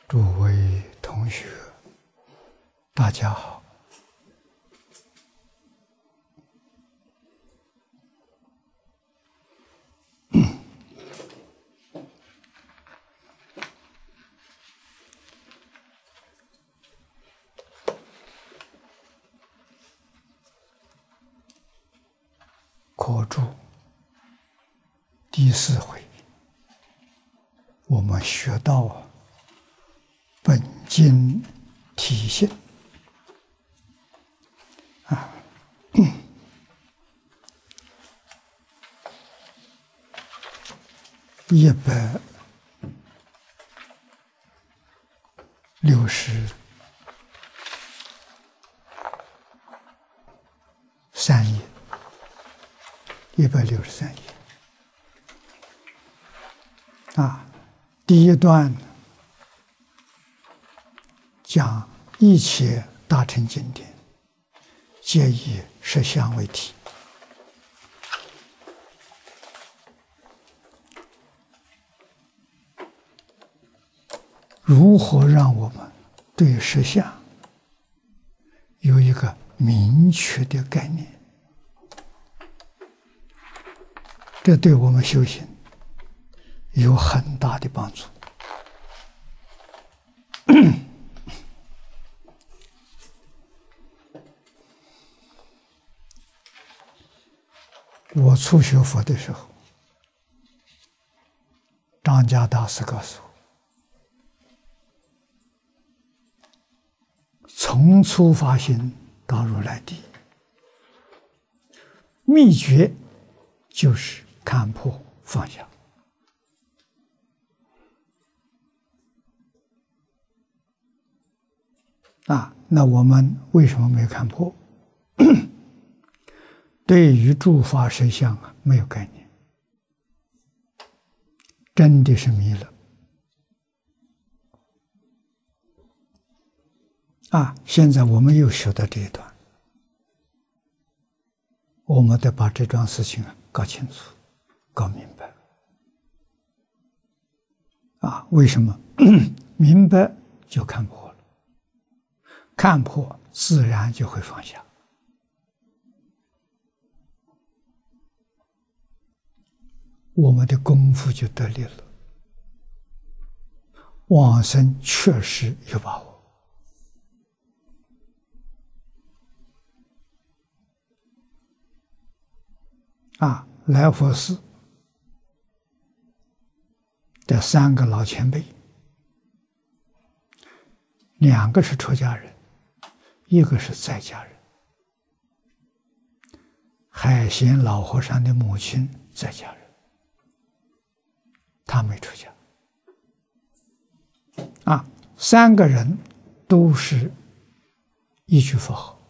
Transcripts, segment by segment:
诸位同学，大家好。课注第4回，我们学到本经体性163页，163页第一段讲一切大乘经典皆以实相为体，如何让我们对实相有一个明确的概念？这对我们修行有很大的帮助。我初学佛的时候，张家大师告诉我，从初发心到如来地，秘诀就是看破放下。那我们为什么没有看破？对于诸法实相没有概念，真的是迷了。现在我们又学到这一段，我们得把这桩事情搞清楚、搞明白。为什么？明白就看破了，看破自然就会放下。我们的功夫就得力了，往生确实有把握。来佛寺的3个老前辈，2个是出家人，1个是在家人。海贤老和尚的母亲在家人，他没出家。3个人都是一句佛号，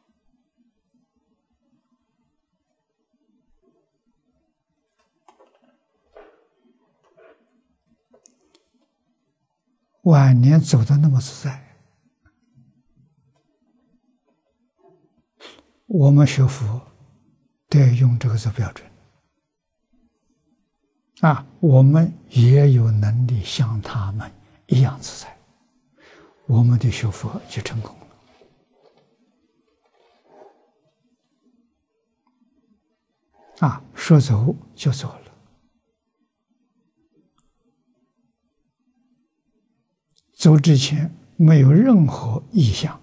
晚年走得那么自在。我们学佛得用这个做标准。我们也有能力像他们一样自在，我们的学佛就成功了。说走就走了，走之前没有任何意向。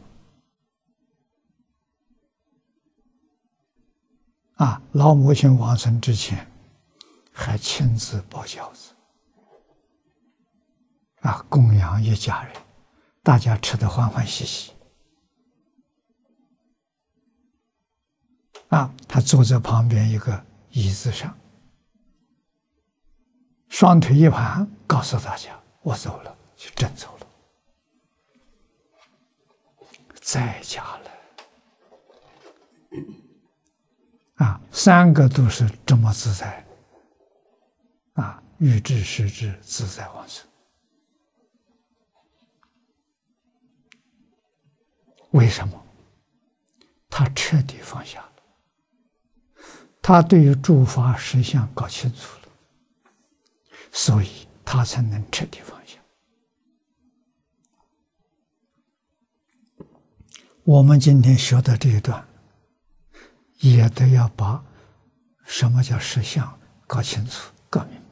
老母亲往生之前还亲自包饺子，供养一家人，大家吃得欢欢喜喜。他坐在旁边一个椅子上，双腿一盘，告诉大家：“我走了，就真走了，在家了。”3个都是这么自在。欲知时至，自在往生。为什么？他彻底放下了，他对于诸法实相搞清楚了，所以他才能彻底放下。 我们今天学的这一段，也得要把什么叫实相搞清楚、搞明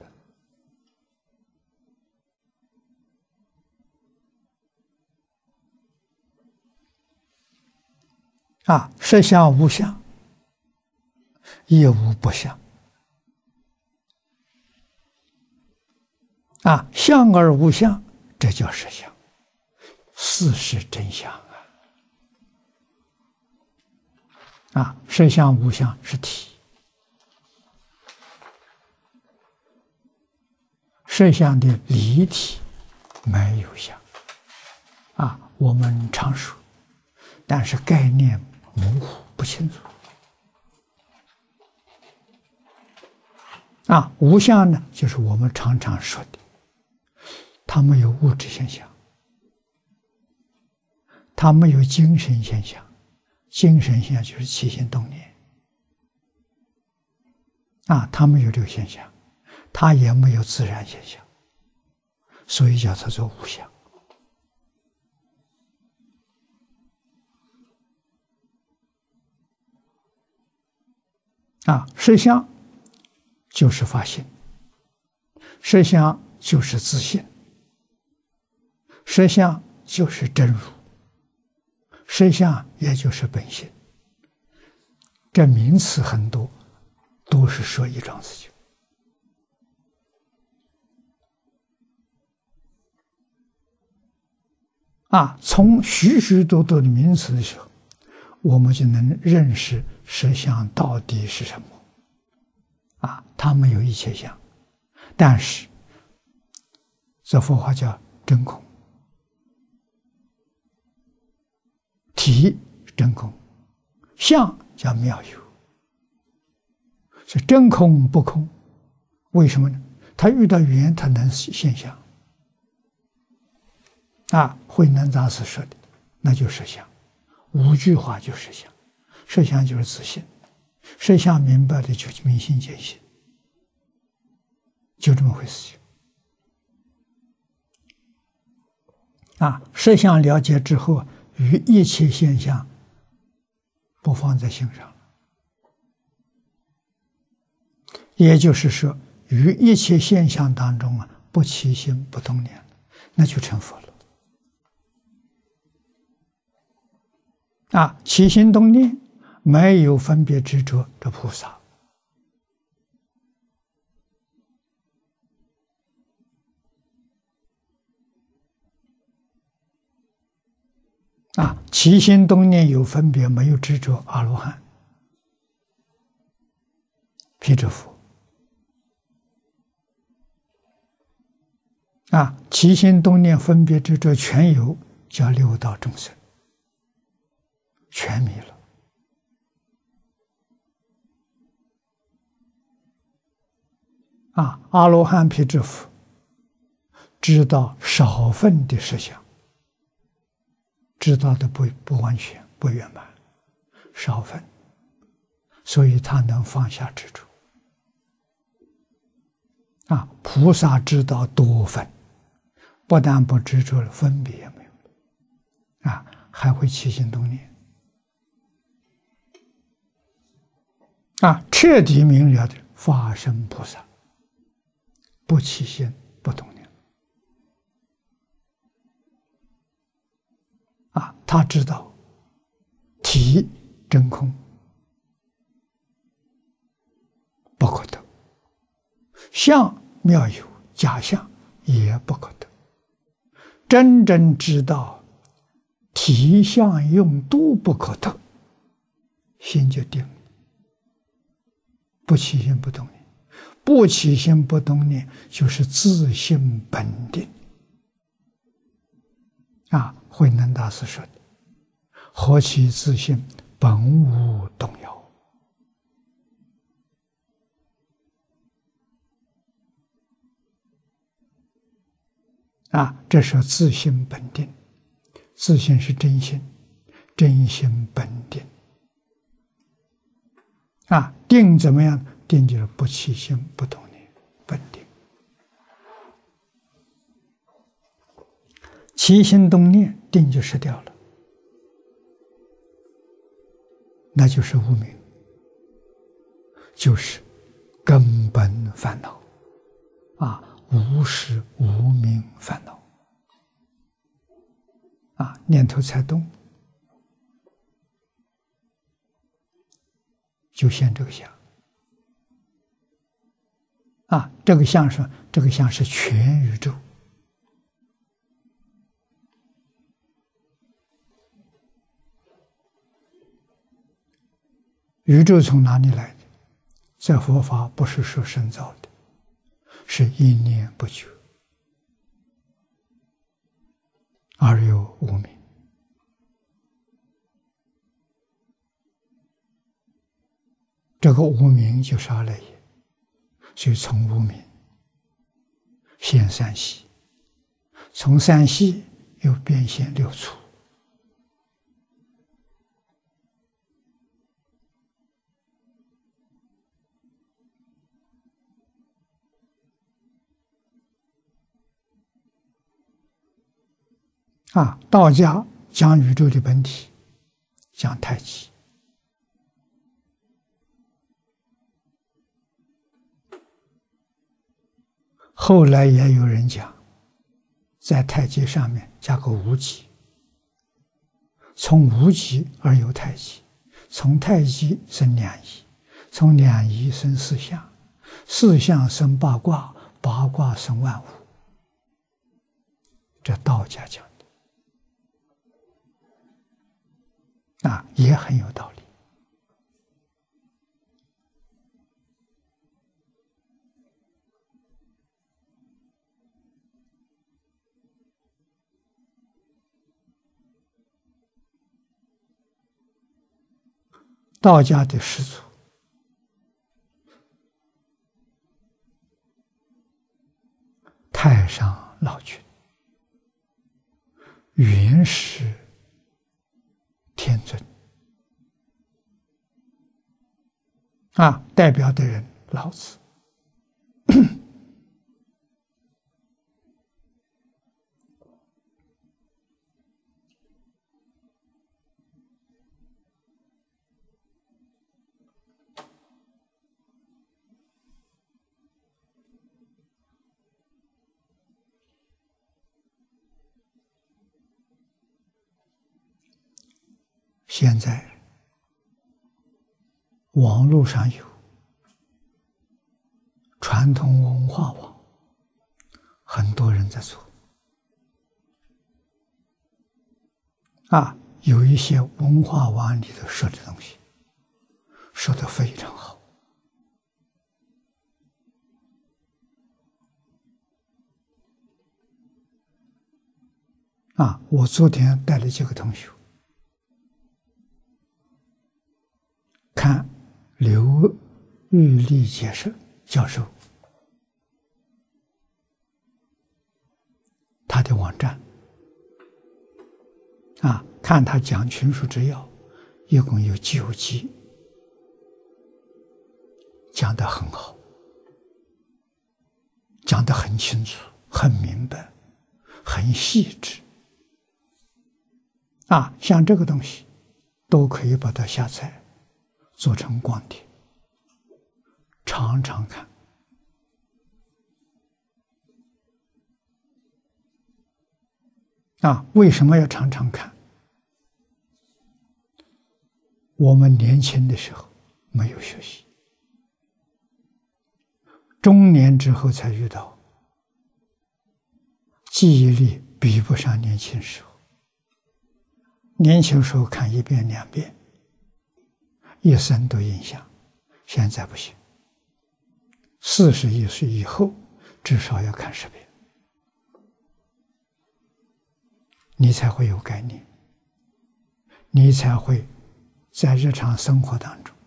白。实相无相，亦无不相。相而无相，这叫实相，事实真相实相无相是体，实相的离体没有相我们常说，但是概念模糊不清楚无相呢，就是我们常常说的，它没有物质现象，它没有精神现象，精神现象就是起心动念它没有这个现象，它也没有自然现象，所以叫它做无相实相就是法性，实相就是自性，实相就是真如，实相也就是本性。这名词很多，都是说一桩事情从许许多多的名词的时候，我们就能认识实相到底是什么它没有一切相，但是这佛法叫真空，体真空，相叫妙有，是真空不空。为什么呢？他遇到缘，他能现象慧能大师说的，那就是实相，5句话就是实相，实相就是自性，实相明白的就明心见性，就这么回事情实相了解之后，与一切现象不放在心上，也就是说，于一切现象当中不起心不动念，那就成佛了起心动念没有分别执着，这菩萨起心动念有分别，没有执着，阿罗汉、辟支佛起心动念分别执着全有，叫六道众生，全迷了阿罗汉、辟支佛知道少分的实相，知道的不完全不圆满，少分，所以他能放下执着菩萨知道多分，不但不执着了，分别也没有还会起心动念彻底明了的法身菩萨，不起心不动念他知道体真空不可得，相妙有，假象也不可得，真正知道体相用都不可得，心就定了，不起心不动念，不起心不动念就是自性本定慧能大师说的，何其自性，本无动摇这是自性本定，自性是真心，真心本定定怎么样？定就是不起心不动念，本定。起心动念，定就失掉了那就是无明，就是根本烦恼啊！无是无明烦恼啊！念头才动，就现这个相啊！这个相是全宇宙。宇宙从哪里来的？在佛法不是说生造的，是一念不觉而有无明。这个无明就是阿赖耶，所以从无明现三系，从三系又变现六处。道家讲宇宙的本体，讲太极。后来也有人讲，在太极上面加个无极，从无极而有太极，从太极生两仪，从两仪生四象，四象生八卦，八卦生万物。这道家讲的也很有道理。道家的始祖太上老君，原始天尊代表的人老子。现在网络上有传统文化网，很多人在做有一些文化网里头说的东西说得非常好我昨天带了几个同学看刘玉立教授他的网站看他讲群书之要，一共有9集，讲得很好，讲得很清楚，很明白，很细致像这个东西都可以把它下载做成光碟，常常看为什么要常常看？我们年轻的时候没有学习，中年之后才遇到，记忆力比不上年轻时候。年轻时候看1遍2遍，一生都印象，现在不行。41岁以后，至少要看10遍，你才会有概念，你才会在日常生活当中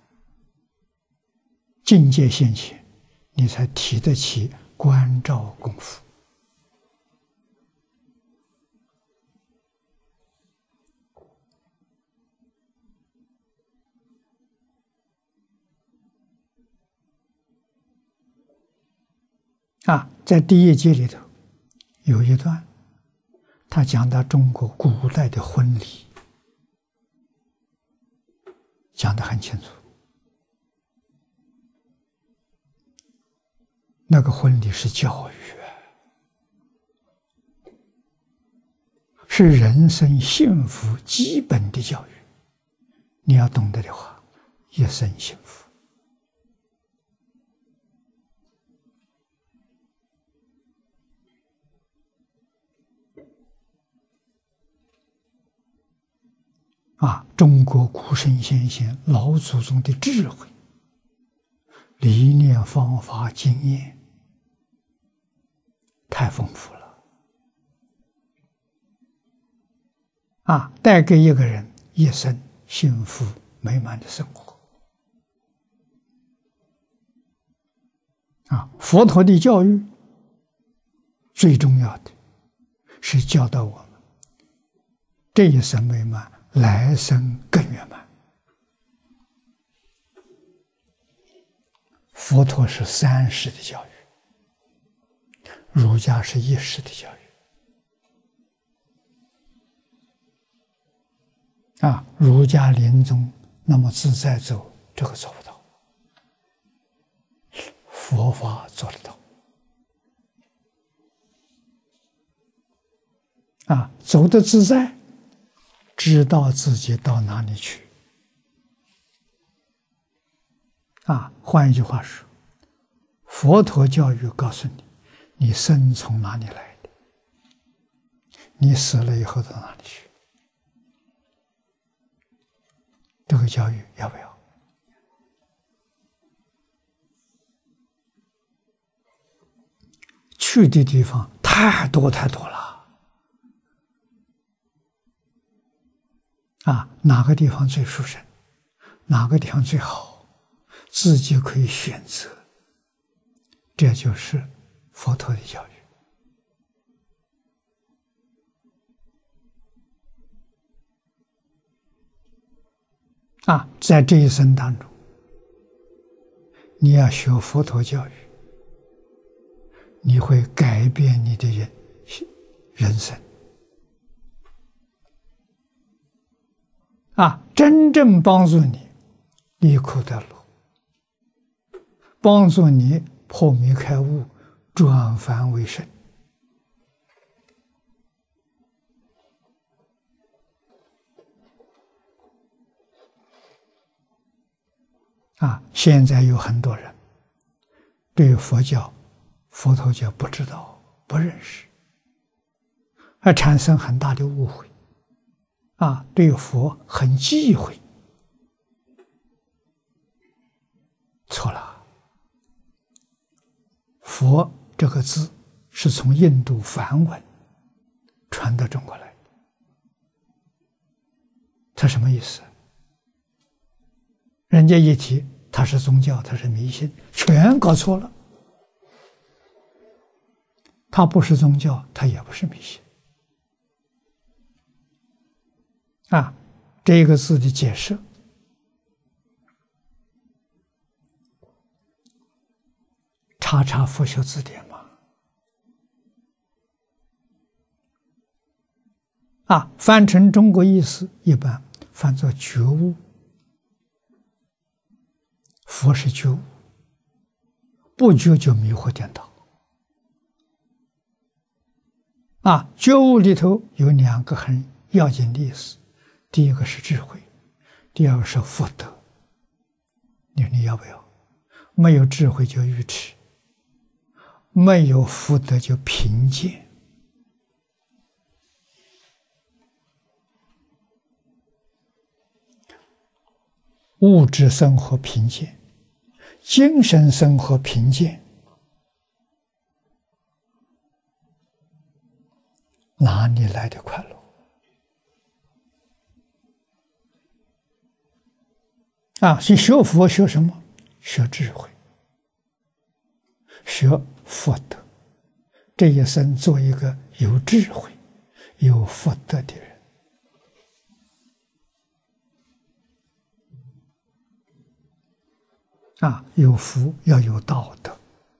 境界现前，你才提得起关照功夫在第1节里头有一段，他讲到中国古代的婚礼， 讲得很清楚。那个婚礼是教育，是人生幸福基本的教育。你要懂得的话，一生幸福。中国古圣先贤老祖宗的智慧、理念、方法、经验太丰富了，带给一个人一生幸福美满的生活。佛陀的教育最重要的是教导我们这一生美满，来生更圆满。佛陀是3世的教育，儒家是1世的教育。儒家临终那么自在走，这个做不到，佛法做得到。走得自在，知道自己到哪里去。换一句话说，佛陀教育告诉你，你生从哪里来的，你死了以后到哪里去。这个教育要不要？去的地方太多太多了。哪个地方最殊胜，哪个地方最好，自己可以选择。这就是佛陀的教育。在这一生当中，你要学佛陀教育，你会改变你的人生。真正帮助你离苦得乐，帮助你破迷开悟，转凡为圣。现在有很多人对佛教、佛陀教不知道、不认识，而产生很大的误会。对佛很忌讳，错了。佛这个字是从印度梵文传到中国来的，它什么意思？人家一提它是宗教，它是迷信，全搞错了。它不是宗教，它也不是迷信。这个字的解释，查佛学字典嘛。翻成中国意思，一般翻作觉悟。佛是觉悟，不觉就迷惑颠倒。觉悟里头有2个很要紧的意思。第一个是智慧，第二个是福德。你要不要？没有智慧就愚痴，没有福德就贫贱。物质生活贫贱，精神生活贫贱，哪里来的快乐？所以学佛学什么？学智慧，学福德。这一生做一个有智慧、有福德的人。有福要有道德，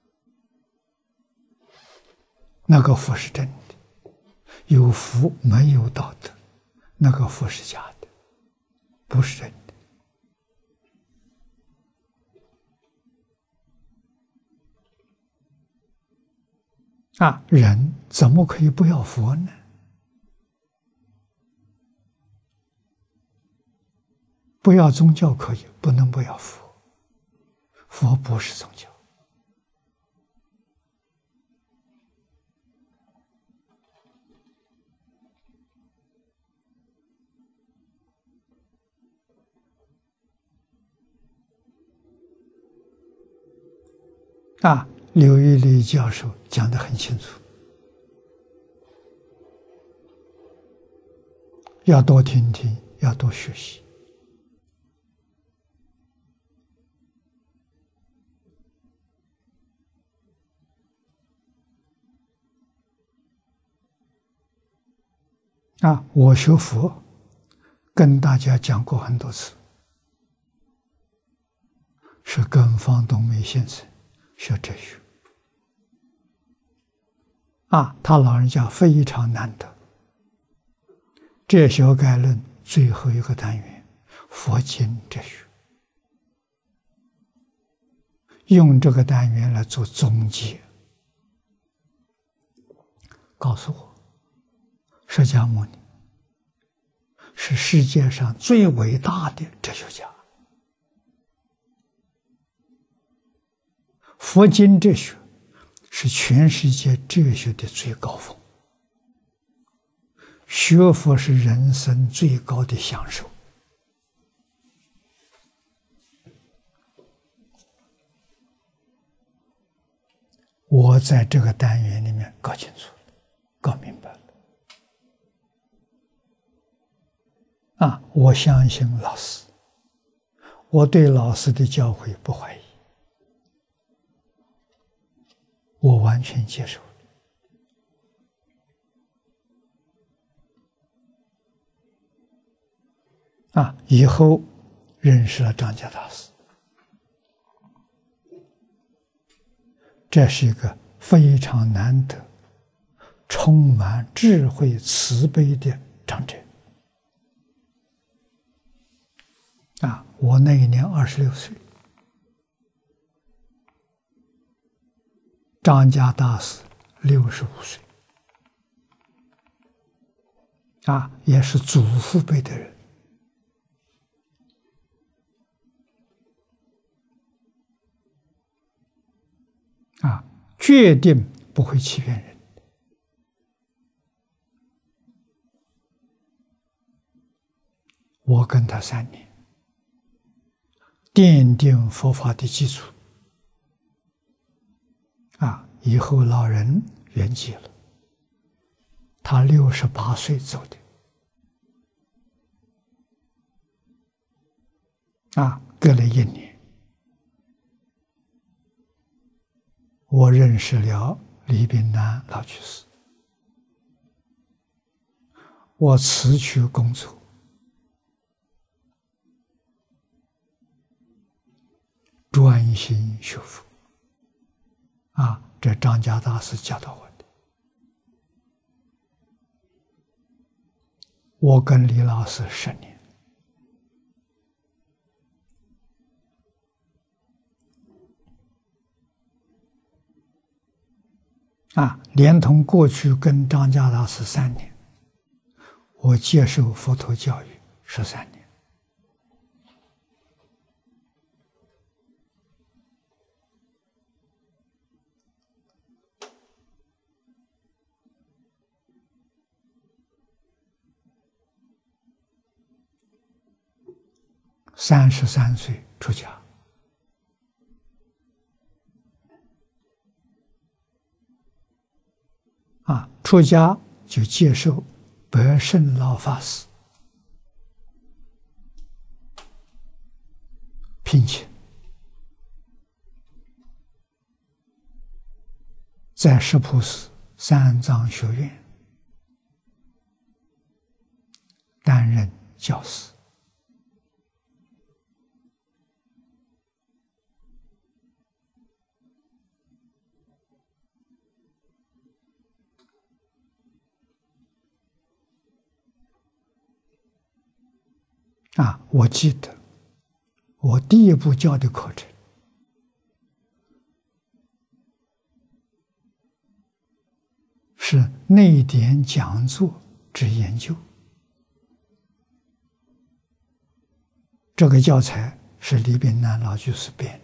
那个福是真的；有福没有道德，那个福是假的，不是真的。 人怎么可以不要佛呢？不要宗教可以，不能不要佛。佛不是宗教。刘玉立教授讲得很清楚，要多听听，要多学习。我学佛跟大家讲过很多次，是跟方东梅先生学哲学。他老人家非常难得。哲学概论最后一个单元，佛经哲学，用这个单元来做总结，告诉我，释迦牟尼是世界上最伟大的哲学家。佛经哲学是全世界哲学的最高峰，学佛是人生最高的享受。我在这个单元里面搞清楚了，搞明白了。我相信老师，我对老师的教诲不怀疑，我完全接受了。以后认识了张家大师，这是一个非常难得、充满智慧、慈悲的长者。我那一年26岁，张家大师65岁，也是祖父辈的人。决定不会欺骗人。我跟他3年，奠定佛法的基础。以后老人圆寂了，他68岁走的。隔了1年，我认识了李炳南老居士，我辞去工作，专心学佛。这张家大师教导我的。我跟李老师10年。连同过去跟张家大师3年，我接受佛陀教育13年。33岁出家。出家就接受白胜老法师聘请，在石浦寺三藏学院担任教师。我记得我第一部教的课程是内典讲座之研究。这个教材是李炳南老居士编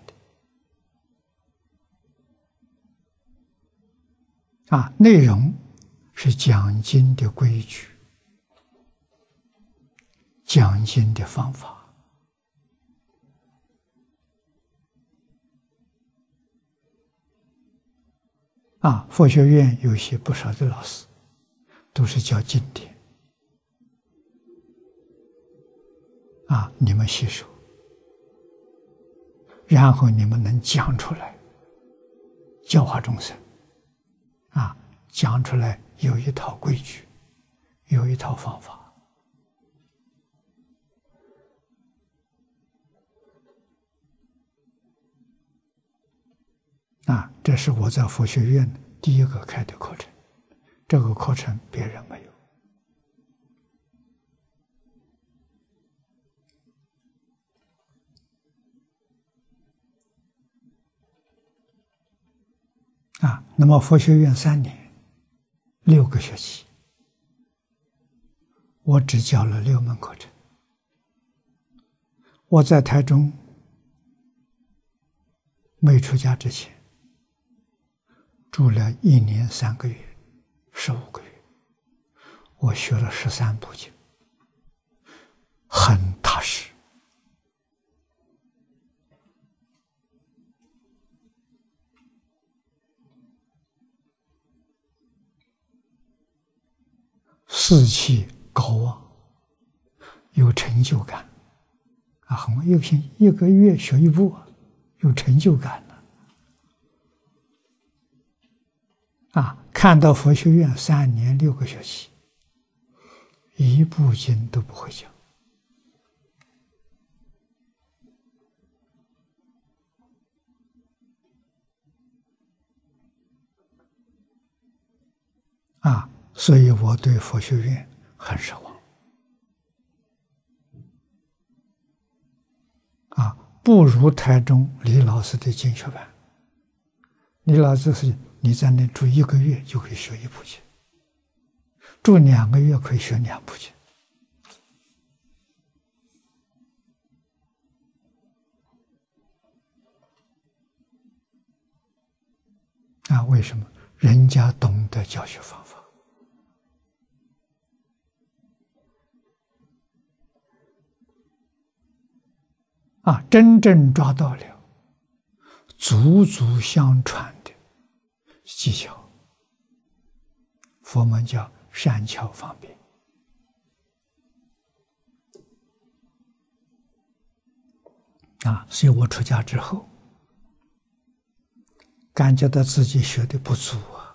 的，内容是讲经的规矩，讲经的方法。佛学院有些不少的老师都是教经典，你们吸收，然后你们能讲出来，教化众生，讲出来有一套规矩，有一套方法。这是我在佛学院第一个开的课程，这个课程别人没有。那么佛学院3年6个学期，我只教了6门课程。我在台中没出家之前，住了1年3个月，15个月，我学了13部经，很踏实。士气高昂，有成就感，又凭1个月学1部，有成就感了。看到佛学院3年6个学期，1部经都不会讲。所以我对佛学院很失望。不如台中李老师的经学班。李老师是你在那住1个月就可以学1部经，住2个月可以学2部经。为什么？人家懂得教学方法。真正抓到了祖祖相传的技巧，佛门叫善巧方便。所以我出家之后，感觉到自己学的不足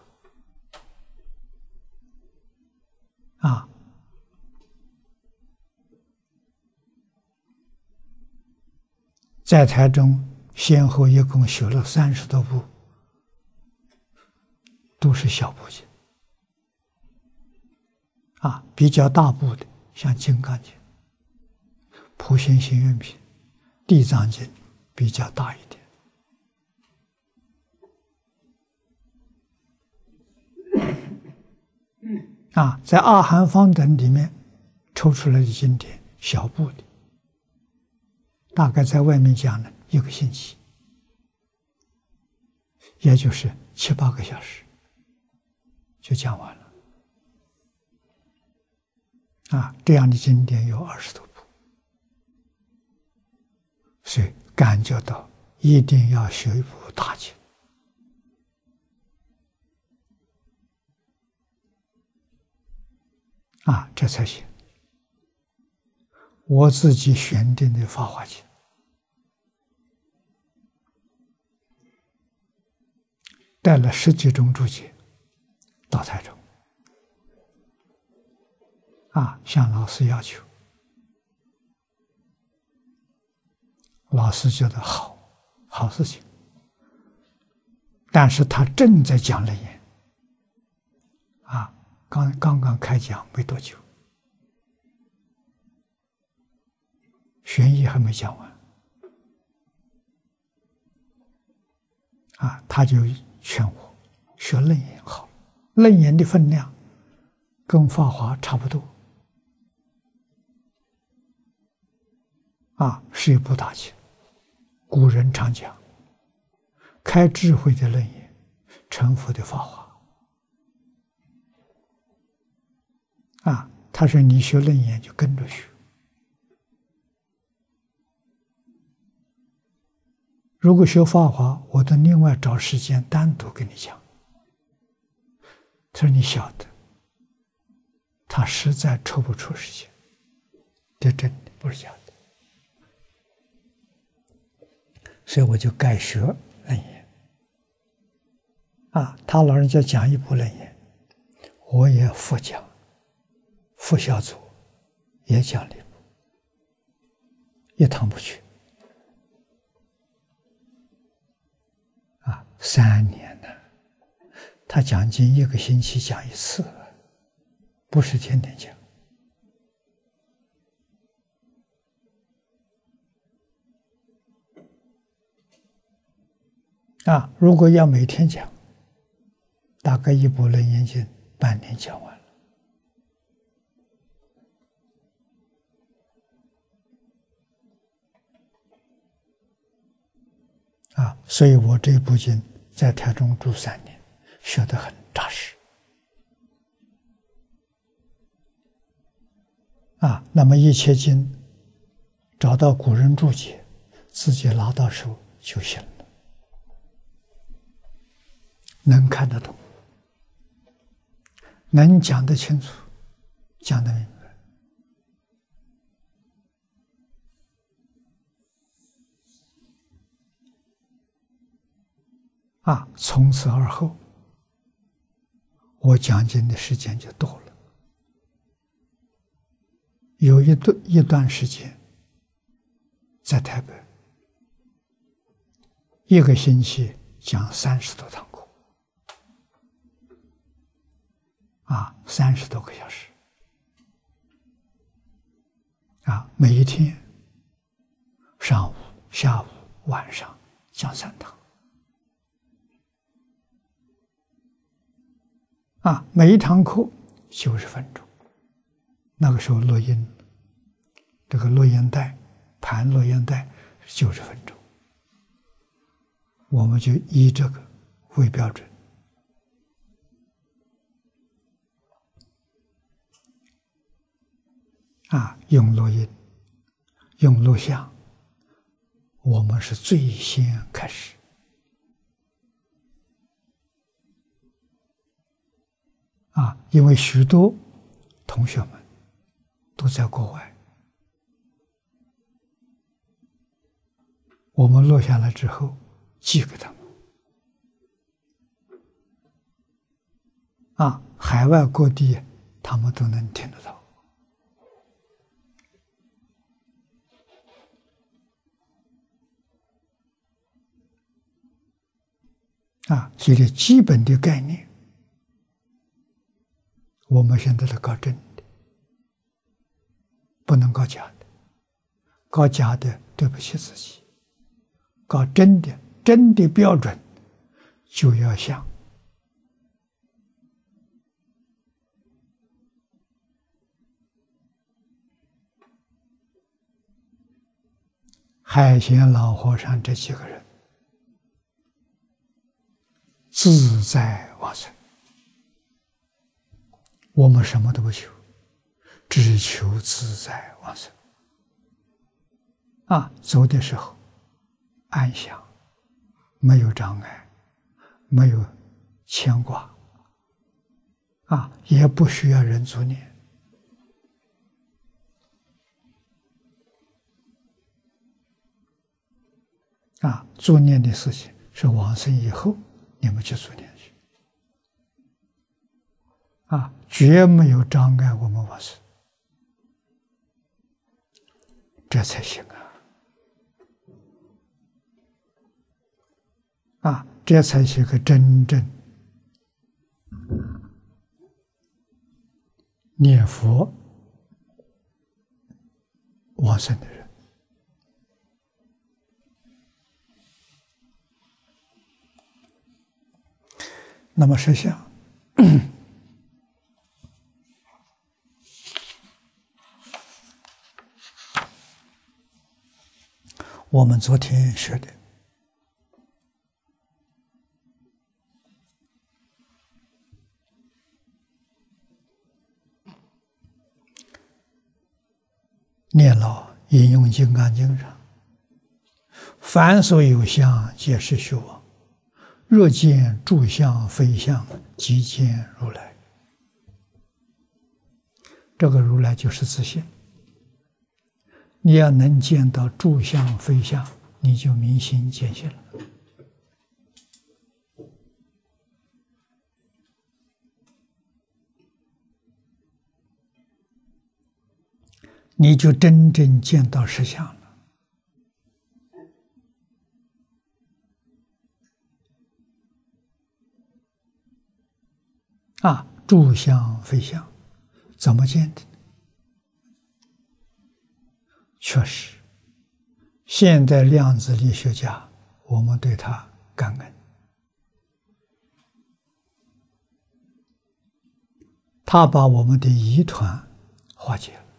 在台中先后一共学了30多部，都是小部经。比较大部的像《金刚经》、《普贤行愿品》、《地藏经》比较大一点。在阿含方等里面抽出来的经典，小部的，大概在外面讲了1个星期，也就是7、8个小时就讲完了。这样的经典有20多部，所以感觉到一定要学一部大经。这才行。我自己选定的《法华经》，带了10几种注解到台中，向老师要求，老师觉得好事情，但是他正在讲楞严，刚刚开讲没多久，玄义还没讲完，他就劝我学楞严好， 楞严的分量跟法华差不多，是一部大经。古人常讲，开智慧的楞严，成佛的法华。他说你学楞严就跟着学，如果学法华，我得另外找时间单独跟你讲。他说你晓得，他实在抽不出时间，这真的不是假的。所以我就改学楞严。他老人家讲一部楞严，我也复讲，副小组也讲了一部，一趟不去。3年呢，他讲经1个星期讲一次，不是天天讲。如果要每天讲，大概一部楞严经半年讲完了。所以我这部经在台中住3年，学得很扎实。那么一切经找到古人注解，自己拿到手就行了，能看得懂，能讲得清楚，讲得明白。从此而后，我讲经的时间就多了。有一段时间，在台北，1个星期讲30多堂课，30多个小时，每一天上午、下午、晚上讲3堂。每一堂课90分钟，那个时候录音，这个录音带盘录音带90分钟，我们就以这个为标准。用录音，用录像，我们是最先开始。因为许多同学们都在国外，我们录下来之后寄给他们，海外各地他们都能听得到。所以基本的概念，我们现在是搞真的，不能搞假的。搞假的对不起自己，搞真的，真的标准就要像海贤老和尚这几个人，自在往生。我们什么都不求，只求自在往生。走的时候安详，没有障碍，没有牵挂，也不需要人助念。助念的事情是往生以后你们去助念去。绝没有障碍我们往生，这才行这才是个真正念佛往生的人。那么实相我们昨天学的念老引用《金刚经》上，凡所有相，皆是虚妄。若见诸相非相，即见如来。这个如来就是自性。你要能见到诸相非相，你就明心见性了。你就真正见到实相了。诸相非相，怎么见的？确实，现代量子力学家，我们对他感恩。他把我们的疑团化解了。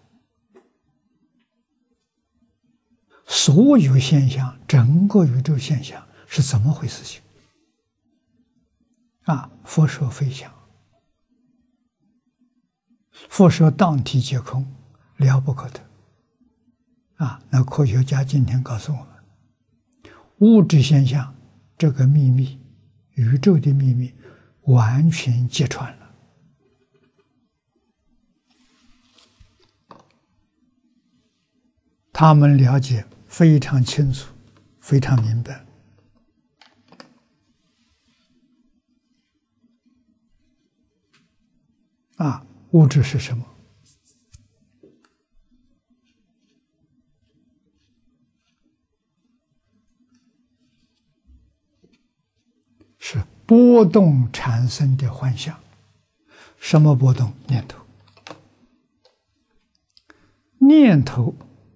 所有现象，整个宇宙现象是怎么回事情？佛说非相，佛说当体皆空，了不可得。那科学家今天告诉我们，物质现象这个秘密，宇宙的秘密，完全揭穿了。他们了解非常清楚，非常明白。物质是什么？是波动产生的幻象。什么波动？念头。念头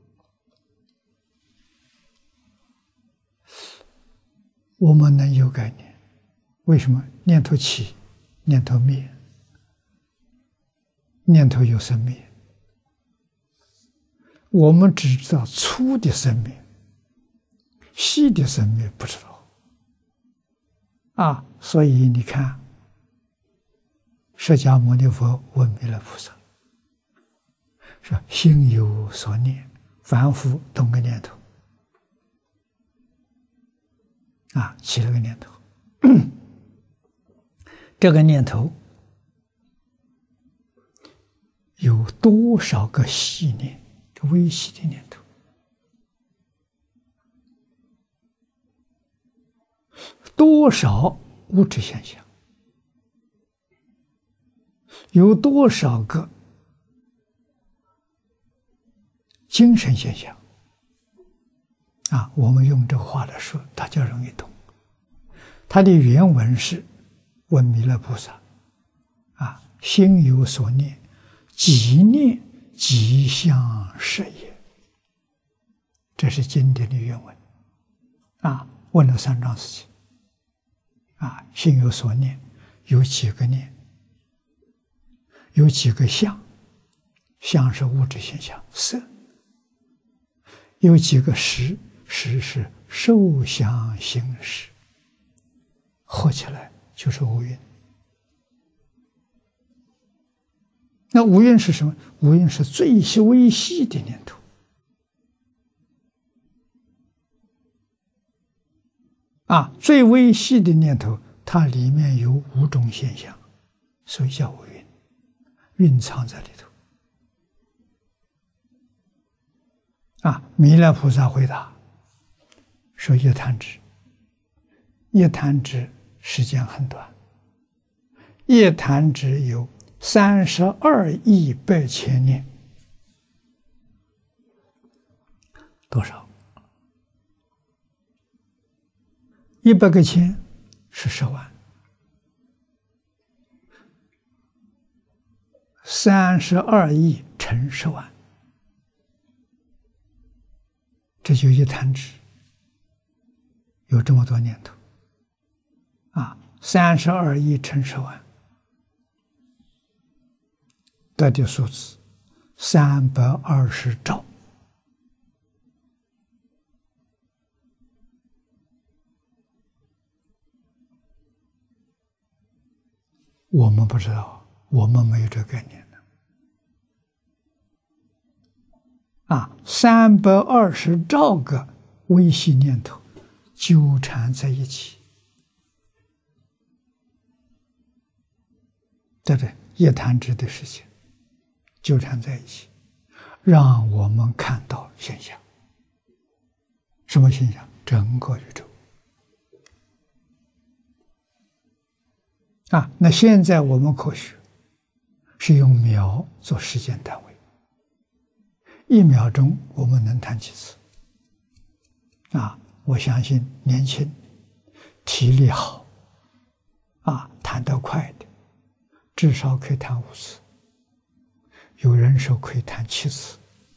我们能有概念，为什么？念头起，念头灭，念头有生灭。我们只知道粗的生灭，细的生灭不知道。所以你看，释迦牟尼佛问弥勒菩萨，说心有所念，凡夫动个念头，起了个念头，这个念头有多少个细念，微细的念头？多少物质现象？有多少个精神现象？我们用这个话来说，大家容易懂。它的原文是问弥勒菩萨，心有所念，即念即相是也。这是经典的原文。问了3桩事情。心有所念，有几个念？有几个相？相是物质现象，色。有几个识？识是受想行识，合起来就是五蕴。那五蕴是什么？五蕴是最微细的念头。最微细的念头，它里面有5种现象，所以叫五蕴，蕴藏在里头。弥勒菩萨回答说：一弹指，一弹指时间很短，一弹指有32亿8千年，多少？100个千是10万，32亿乘10万，这就一弹指有这么多念头。32亿乘10万得的数字320兆。我们不知道，我们没有这个概念的。320兆个微细念头纠缠在一起，对不对？一弹指的事情纠缠在一起，让我们看到现象。什么现象？整个宇宙。那现在我们科学是用秒做时间单位，1秒钟我们能弹几次？我相信年轻、体力好，弹得快的，至少可以弹5次，有人说可以弹7次。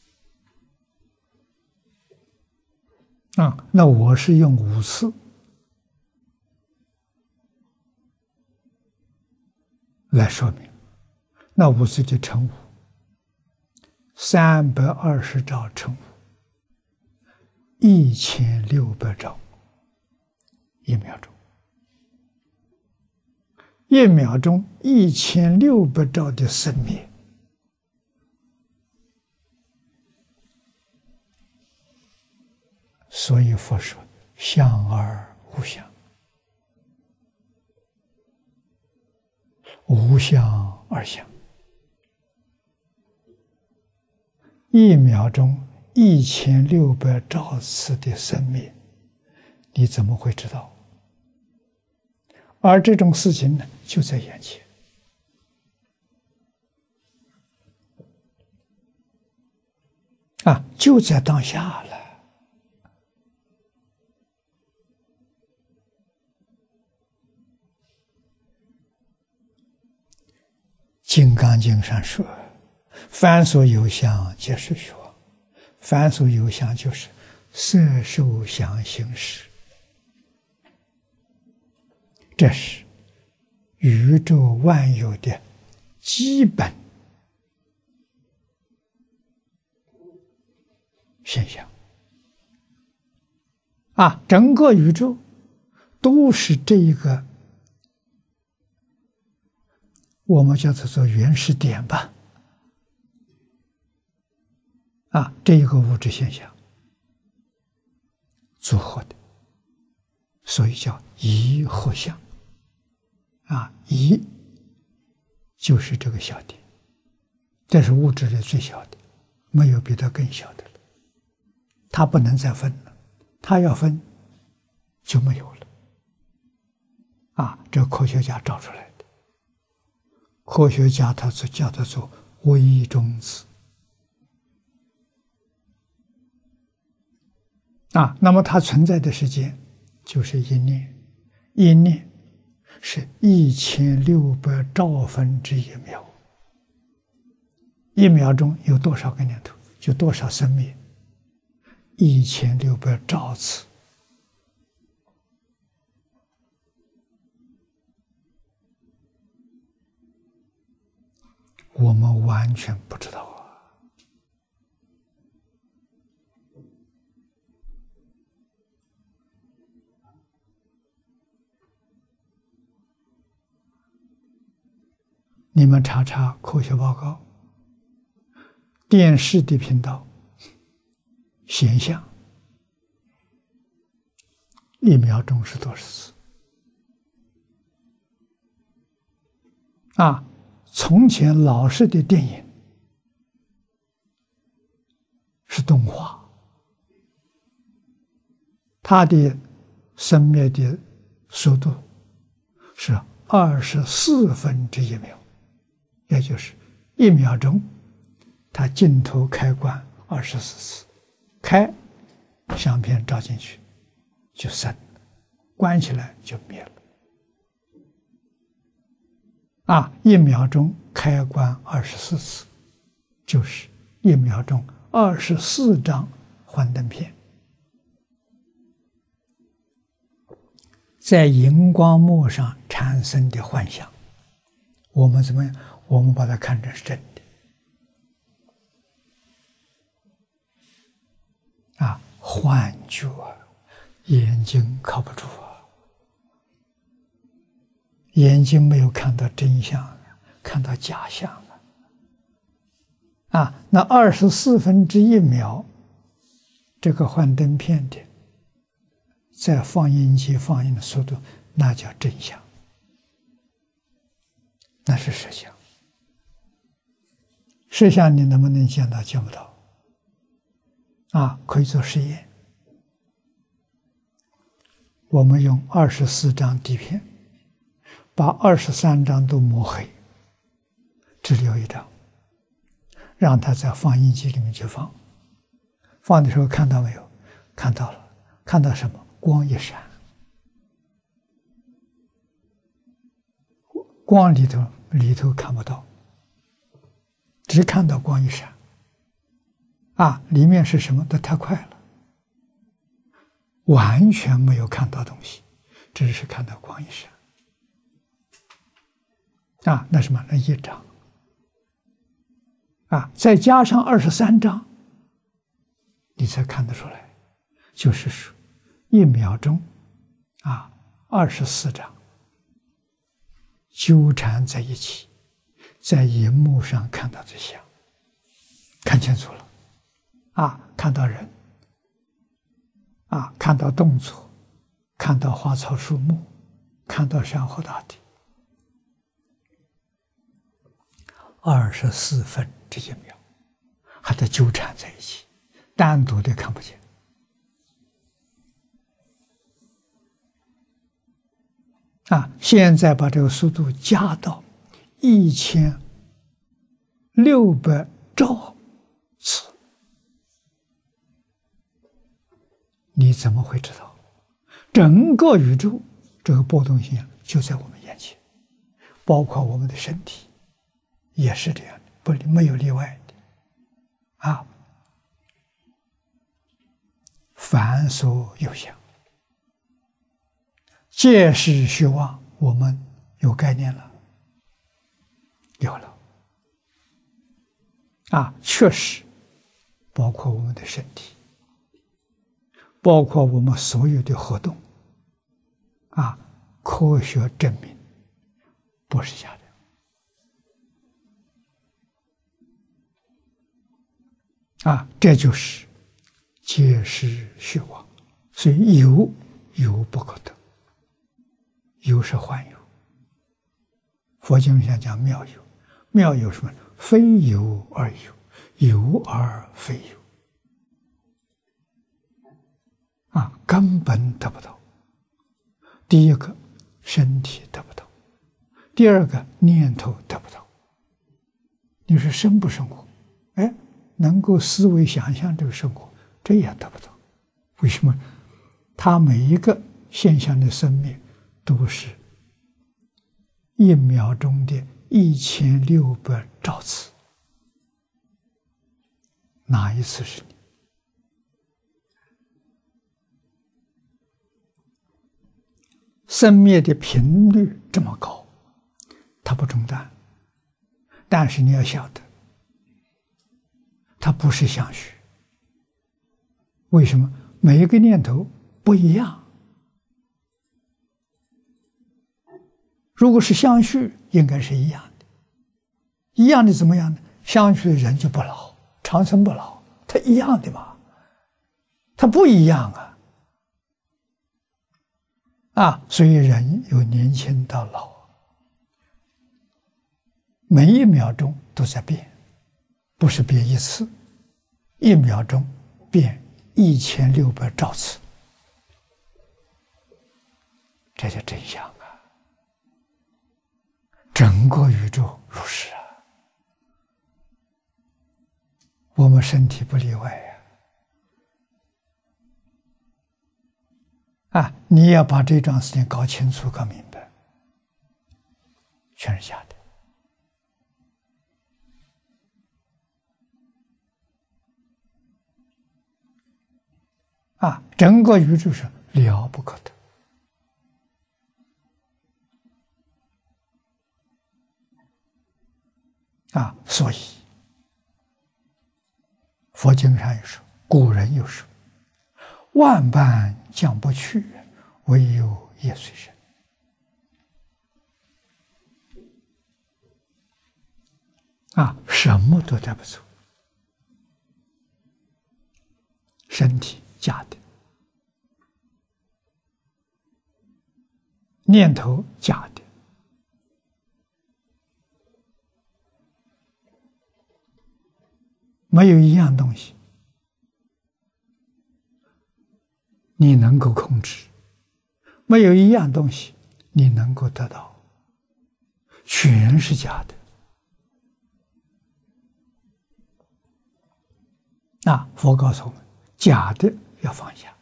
那我是用5次来说明，那5次就乘5，320兆乘5，1600兆，1秒钟。1秒钟1600兆的生灭，所以佛说相而无相，无相而相。1秒钟1600兆次的生灭，你怎么会知道？而这种事情呢，就在眼前。就在当下了。《金刚经》上说：“凡所有相，皆是虚妄。”凡所有相就是色受想行识，这是宇宙万有的基本现象。整个宇宙都是这一个，我们叫做原始点吧。这一个物质现象组合的，所以叫一合相。一就是这个小点，这是物质的最小的，没有比它更小的了。它不能再分了，它要分就没有了。这科学家找出来的，科学家他是叫它做微中子。那么它存在的时间就是一念，一念是1600兆分之1秒，1秒钟有多少个念头，就多少生灭，1600兆次。我们完全不知道。你们查查科学报告，电视的频道显像1秒钟是多少次？从前老式的电影是动画，它的生灭的速度是24分之1秒。也就是1秒钟，它镜头开关24次，开，相片照进去就生了，关起来就灭了。1秒钟开关24次，就是1秒钟24张幻灯片，在荧光幕上产生的幻象，我们怎么样？我们把它看成是真的， 幻觉，眼睛靠不住啊，眼睛没有看到真相，看到假象了。那1/24秒，这个幻灯片的在放映机放映的速度，那叫真相，那是实相。实相你能不能见到？见不到。可以做实验。我们用24张底片，把23张都抹黑，只留一张，让它在放映机里面去放。放的时候看到没有？看到了。看到什么？光一闪，光里头看不到，只看到光一闪。里面是什么？都太快了，完全没有看到东西，只是看到光一闪。那什么？那一张。再加上23张，你才看得出来，就是说1秒钟24张纠缠在一起，在荧幕上看到这些，看清楚了。看到人，看到动作，看到花草树木，看到山河大地，24分之1秒，还得纠缠在一起，单独的看不见。现在把这个速度加到1600兆次，你怎么会知道？整个宇宙这个波动性就在我们眼前，包括我们的身体也是这样的，没有例外的。凡所有相，皆是虚妄。我们有概念了，有了。确实，包括我们的身体，包括我们所有的活动，科学证明不是假的。这就是皆是虚妄。所以有不可得，有是幻有。佛经上讲妙有，妙有什么？非有而有，有而非有。根本得不到。第一个，身体得不到；第二个，念头得不到。你说生不生活？能够思维想象这个生活，这也得不到。为什么？它每一个现象的生灭都是1秒钟的1600兆次，哪一次是你？生灭的频率这么高，它不中断。但是你要晓得，它不是相续。为什么？每一个念头不一样。如果是相续，应该是一样的。一样的怎么样呢？相续的人就不老，长生不老，它一样的嘛。它不一样所以人由年轻到老，每1秒钟都在变，不是变一次，1秒钟变1600兆次，这叫真相整个宇宙如是我们身体不例外你要把这桩事情搞清楚、搞明白，全是假的。整个宇宙是了不可得所以佛经上有说，古人有说， 万般将不去，唯有业随身。什么都带不走，身体假的，念头假的，没有一样东西你能够控制，没有一样东西你能够得到，全是假的。佛告诉我们，假的要放下。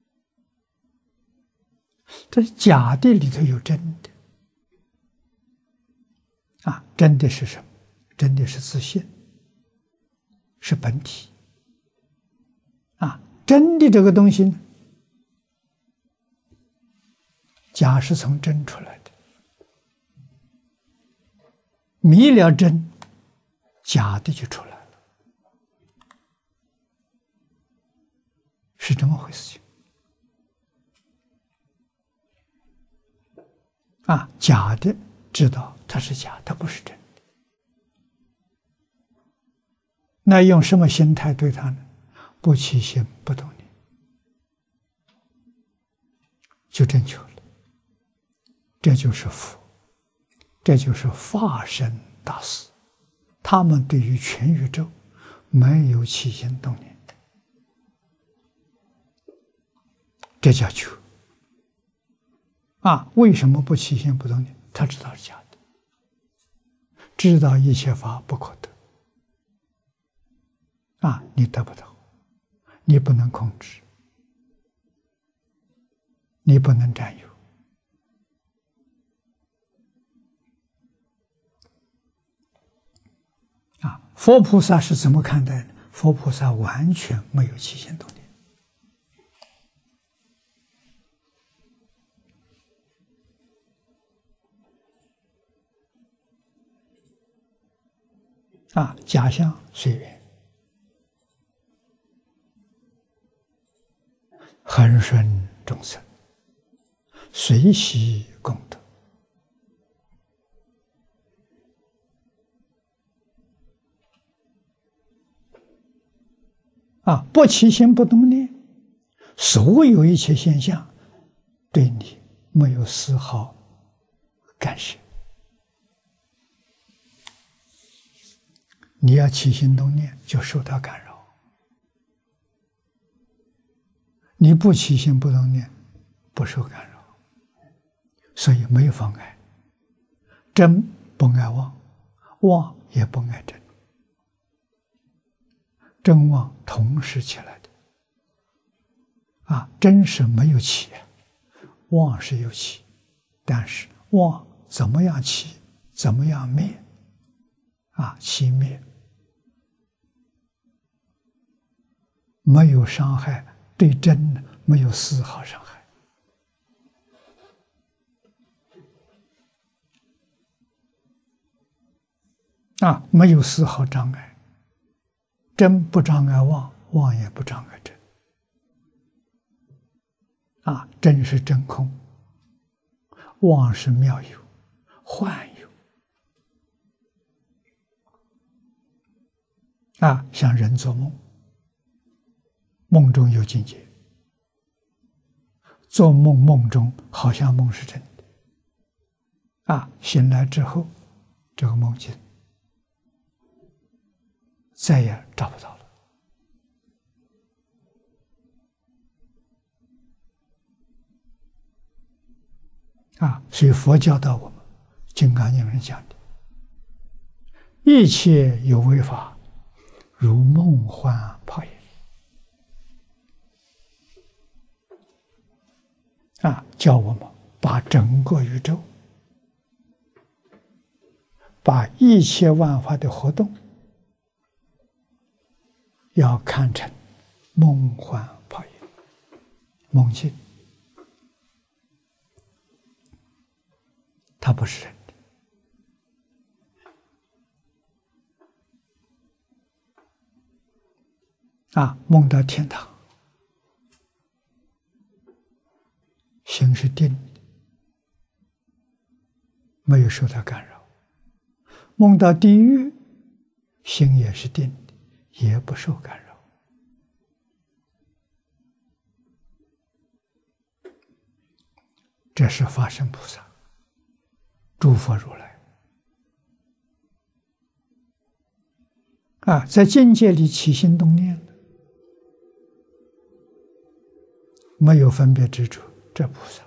这假的里头有真的。真的是什么？真的是自信，是本体。真的这个东西呢，假是从真出来的，迷了真，假的就出来了，是这么回事情。假的知道它是假，它不是真的。那用什么心态对它呢？不起心不动念，就正确了。这就是佛，这就是法身大士，他们对于全宇宙没有起心动念，这叫求。为什么不起心不动念？他知道是假的，知道一切法不可得。你得不到，你不能控制，你不能占有。佛菩萨是怎么看待的？佛菩萨完全没有起心动念。假相随缘，恒顺众生，随喜功德。不起心不动念，所有一切现象对你没有丝毫干涉。你要起心动念，就受到干扰；你不起心不动念，不受干扰，所以没有妨碍。真不爱妄，妄也不爱真，真妄同时起来的。真是没有起，妄是有起，但是妄怎么样起，怎么样灭？起灭没有伤害，对真没有丝毫伤害。没有丝毫障碍，真不障碍妄，妄也不障碍真。真是真空，妄是妙有、幻有。像人做梦，梦中有境界，做梦梦中好像梦是真的，醒来之后，这个梦境再也找不到了。所以佛教导我们，《金刚经》上讲的，一切有为法，如梦幻泡影。叫我们把整个宇宙，把一切万法的活动，要看成梦幻泡影、梦境，它不是真的。梦到天堂， 心是定的，没有受到干扰。梦到地狱，心也是定的，也不受干扰。这是法身菩萨、诸佛如来在境界里起心动念的，没有分别执着，这菩萨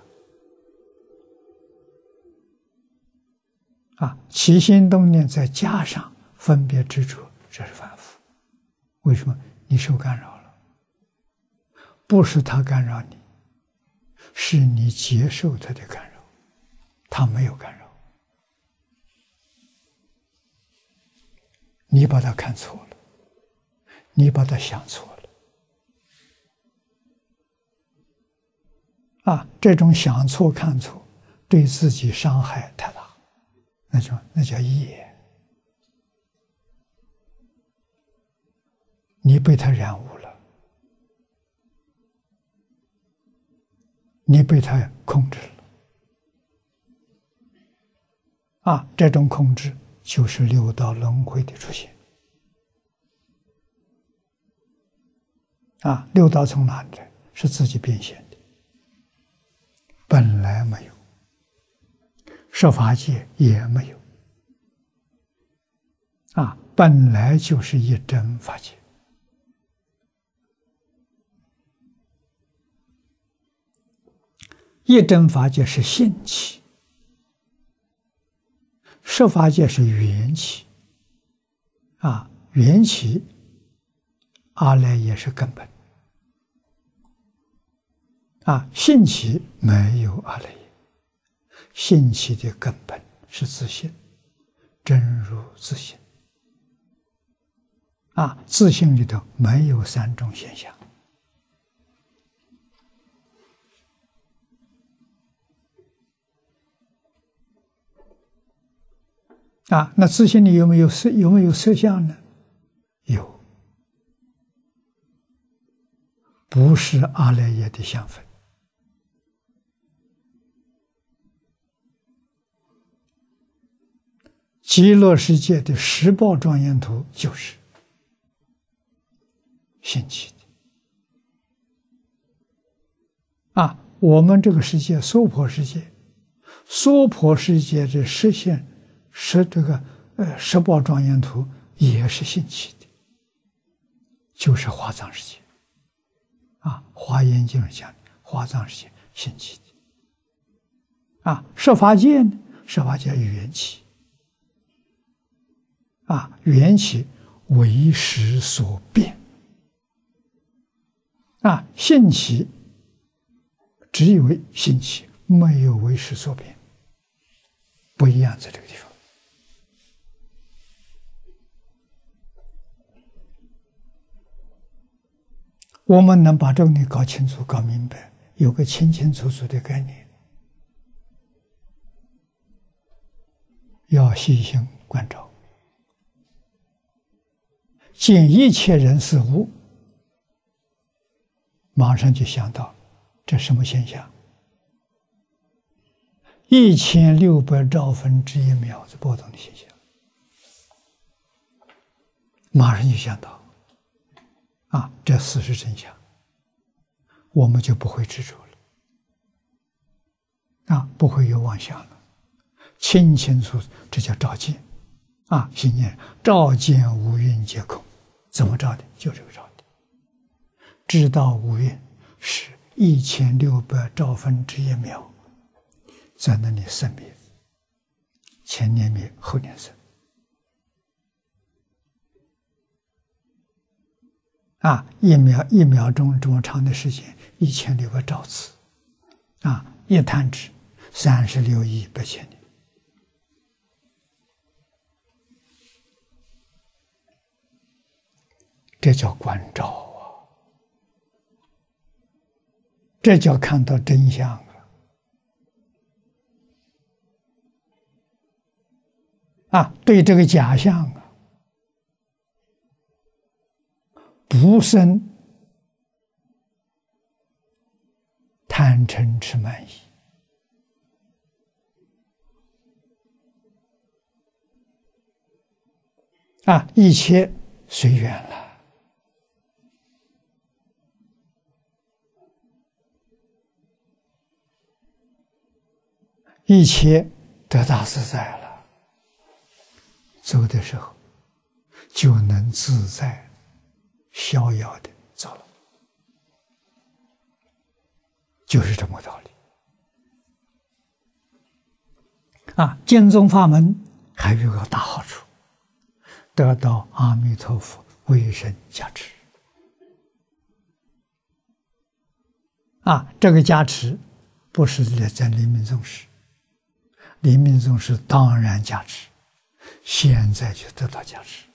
起心动念再加上分别执着，这是凡夫。为什么？你受干扰了，不是他干扰你，是你接受他的干扰，他没有干扰，你把他看错了，你把他想错了这种想错看错，对自己伤害太大，那叫业，你被他染污了，你被他控制了这种控制就是六道轮回的出现六道从哪里来？是自己变现的，本来没有，设法界也没有本来就是一真法界。一真法界是性气，设法界是缘起缘起阿赖耶是根本性起没有阿赖耶，性起的根本是自性，真如自性自性里头没有三种现象那自性里有没有色相呢？有，不是阿赖耶的相分。极乐世界的十报庄严图就是性起的我们这个世界娑婆世界，娑婆世界的实现十报庄严图也是性起的，就是华藏世界华严经上讲华藏世界性起的设法界呢？设法界缘起缘起为识所变性起只有性起，没有为识所变，不一样在这个地方。我们能把这个搞清楚、搞明白，有个清清楚楚的概念，要细心关照，见一切人事物，马上就想到这什么现象？1600兆分之一秒的波动的现象，马上就想到这事是真相，我们就不会执着了不会有妄想了，清清楚楚，这叫照见心念照见五蕴皆空，怎么照的？就这个照的，知道五蕴是1600兆分之一秒在那里生灭，前念灭，后念生一秒钟这么长的时间，1600兆次一弹指36亿8千年，这叫观照这叫看到真相对这个假象不生贪贪嗔痴慢疑一切随缘了，一切得大自在了，走的时候就能自在逍遥的走了，就是这么个道理净宗法门还有个大好处，得到阿弥陀佛威神加持这个加持不是在临命终时，临命终时当然加持，现在就得到加持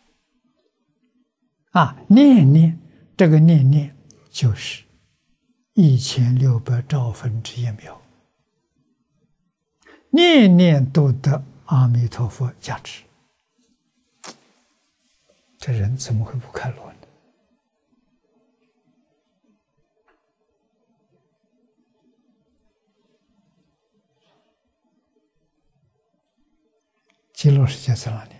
念念，这个念念就是1600兆分之1秒，念念都得阿弥陀佛加持，这人怎么会不快乐呢？极乐世界在哪里？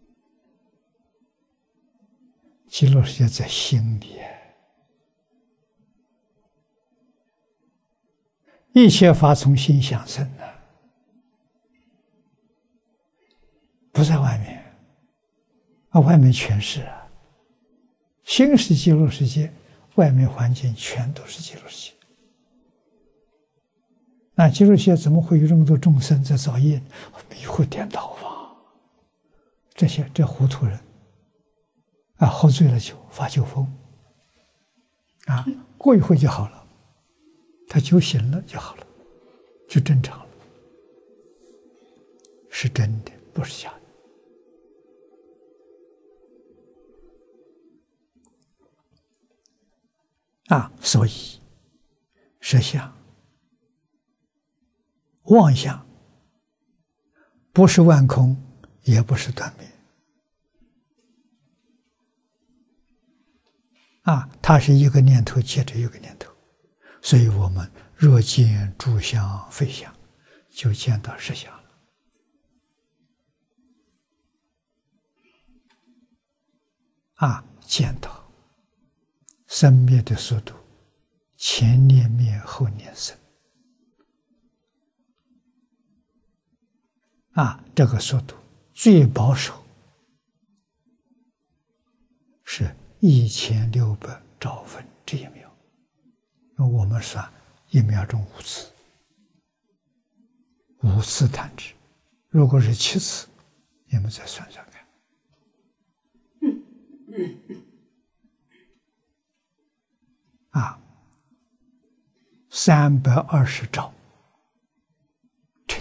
极乐世界在心里，一切法从心想生不在外面外面全是心是极乐世界，外面环境全都是极乐世界。那极乐世界怎么会有这么多众生在造业？迷惑颠倒这糊涂人喝醉了酒发酒疯过一会就好了，他酒醒了就好了，就正常了，是真的，不是假的所以实相妄想不是万空，也不是断灭它是一个念头接着一个念头，所以我们若见诸相非相，就见到实相了见到生灭的速度，前念灭后念生这个速度最保守是1600兆分之1秒，我们算1秒钟5次，5次弹指，如果是7次，你们再算算看320兆乘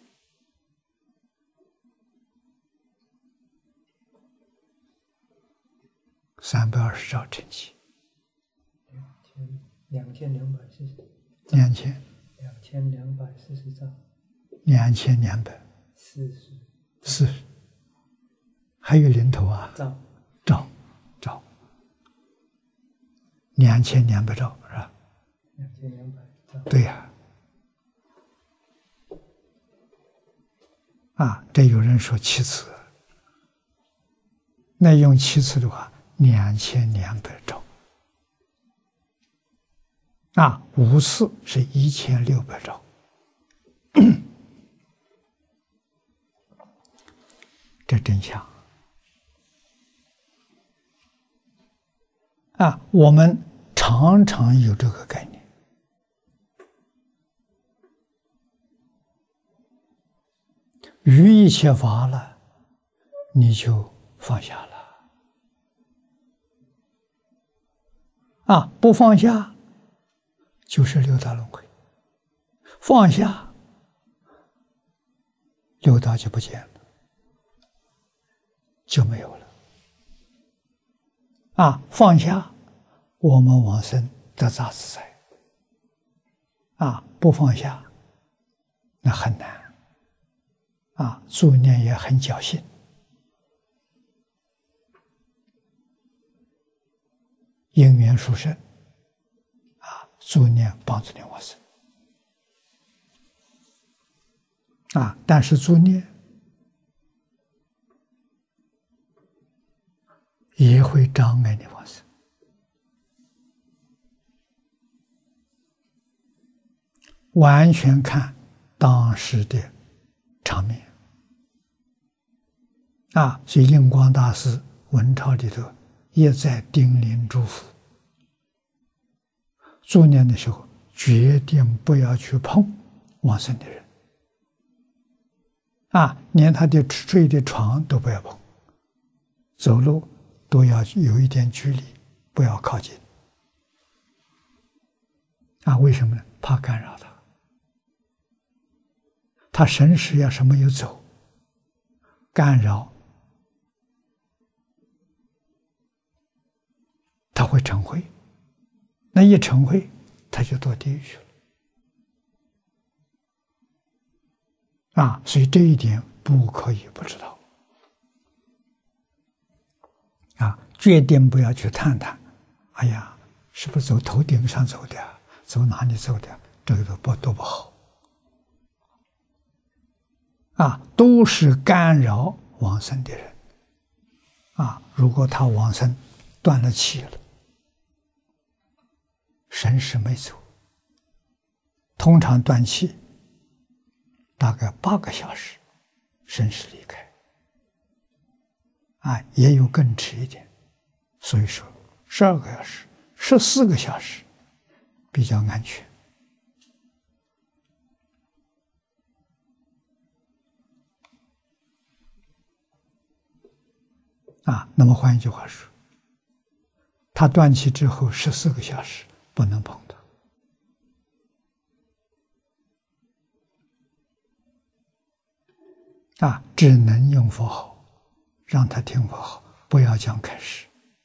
7，320兆乘7 ，2240，2240兆 ，2240，还有零头兆，2200兆是吧 ？2200兆， 对呀。这有人说7次，那用7次的话，2200兆。5次是1600兆，这真相我们常常有这个概念。于一切法了，你就放下了不放下就是六道轮回，放下六道就不见了，就没有了放下我们往生得大自在不放下那很难助念也很侥幸因缘殊胜助念帮助你往生但是作孽也会障碍你往生。完全看当时的场面所以印光大师文钞里头也在叮咛嘱咐，作孽的时候决定不要去碰往生的人连他的睡的床都不要碰，走路都要有一点距离，不要靠近为什么呢？怕干扰他。他神识要是没有走，干扰他会成灰，那一成灰他就堕地狱去了所以这一点不可以不知道决定不要去探探，哎呀，是不是走头顶上走的走哪里走的，这个都不好都是干扰往生的人如果他往生断了气了，神识没走，通常断气大概8个小时神识离开也有更迟一点，所以说12个小时14个小时比较安全那么换一句话说，他断气之后14个小时不能碰他只能用佛号让他听佛号，不要讲开示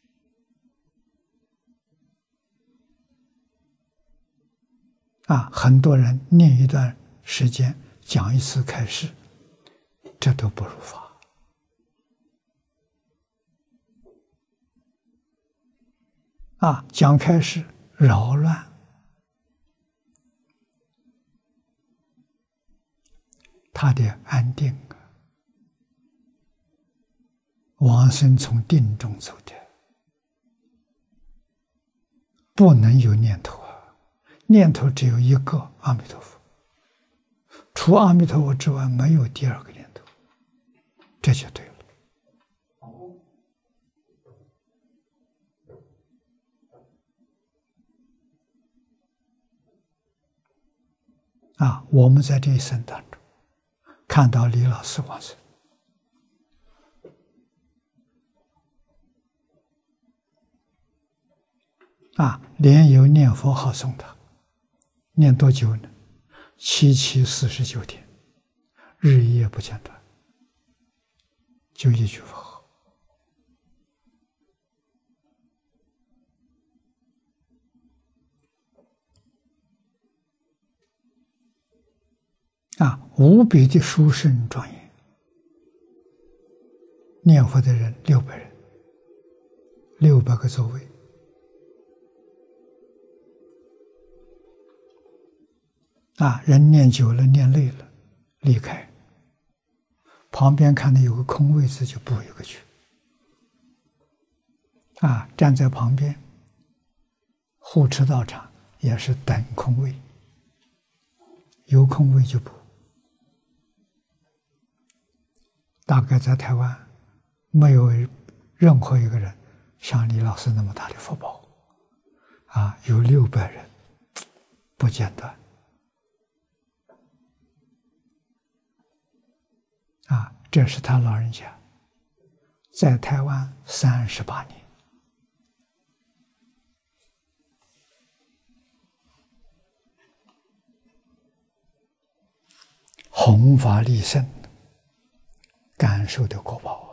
很多人念一段时间讲一次开示，这都不如法讲开示扰乱他的安定往生从定中走的，不能有念头念头只有一个阿弥陀佛，除阿弥陀佛之外没有第二个念头，这就对了我们在这一生当中看到李老师往生连有念佛号送他，念多久呢？749天，日夜不间断，就一句佛号无比的殊胜庄严。念佛的人600人，600个座位人念久了念累了离开，旁边看到有个空位置就补一个去站在旁边护持道场也是等空位，有空位就补。大概在台湾没有任何一个人像李老师那么大的福报有600人，不简单这是他老人家在台湾38年，弘法利生感受的果报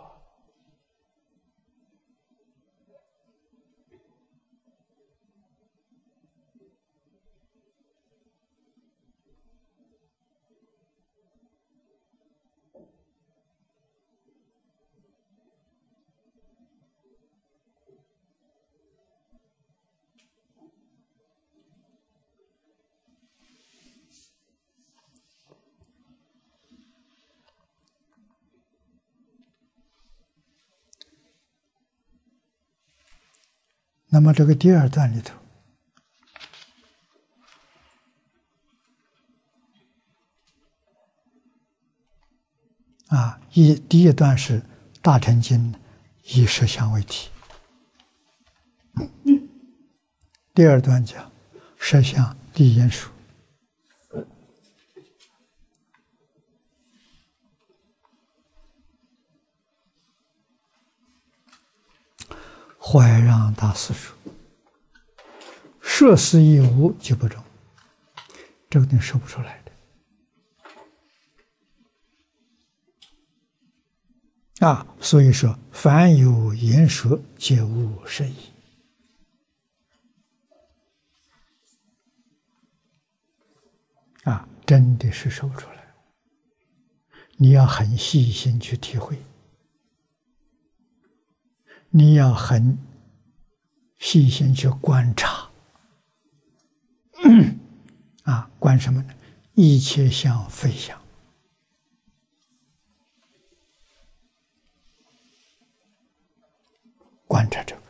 那么这个第二段里头，第一段是大乘经以实相为题，第二段讲实相立言说。怀让大师说：“说是亦无即不中。”这个你说不出来的。所以说，凡有言说，皆无实义。真的是说不出来。你要很细心去体会，你要很细心去观察。观什么呢？一切相非相。观察这个。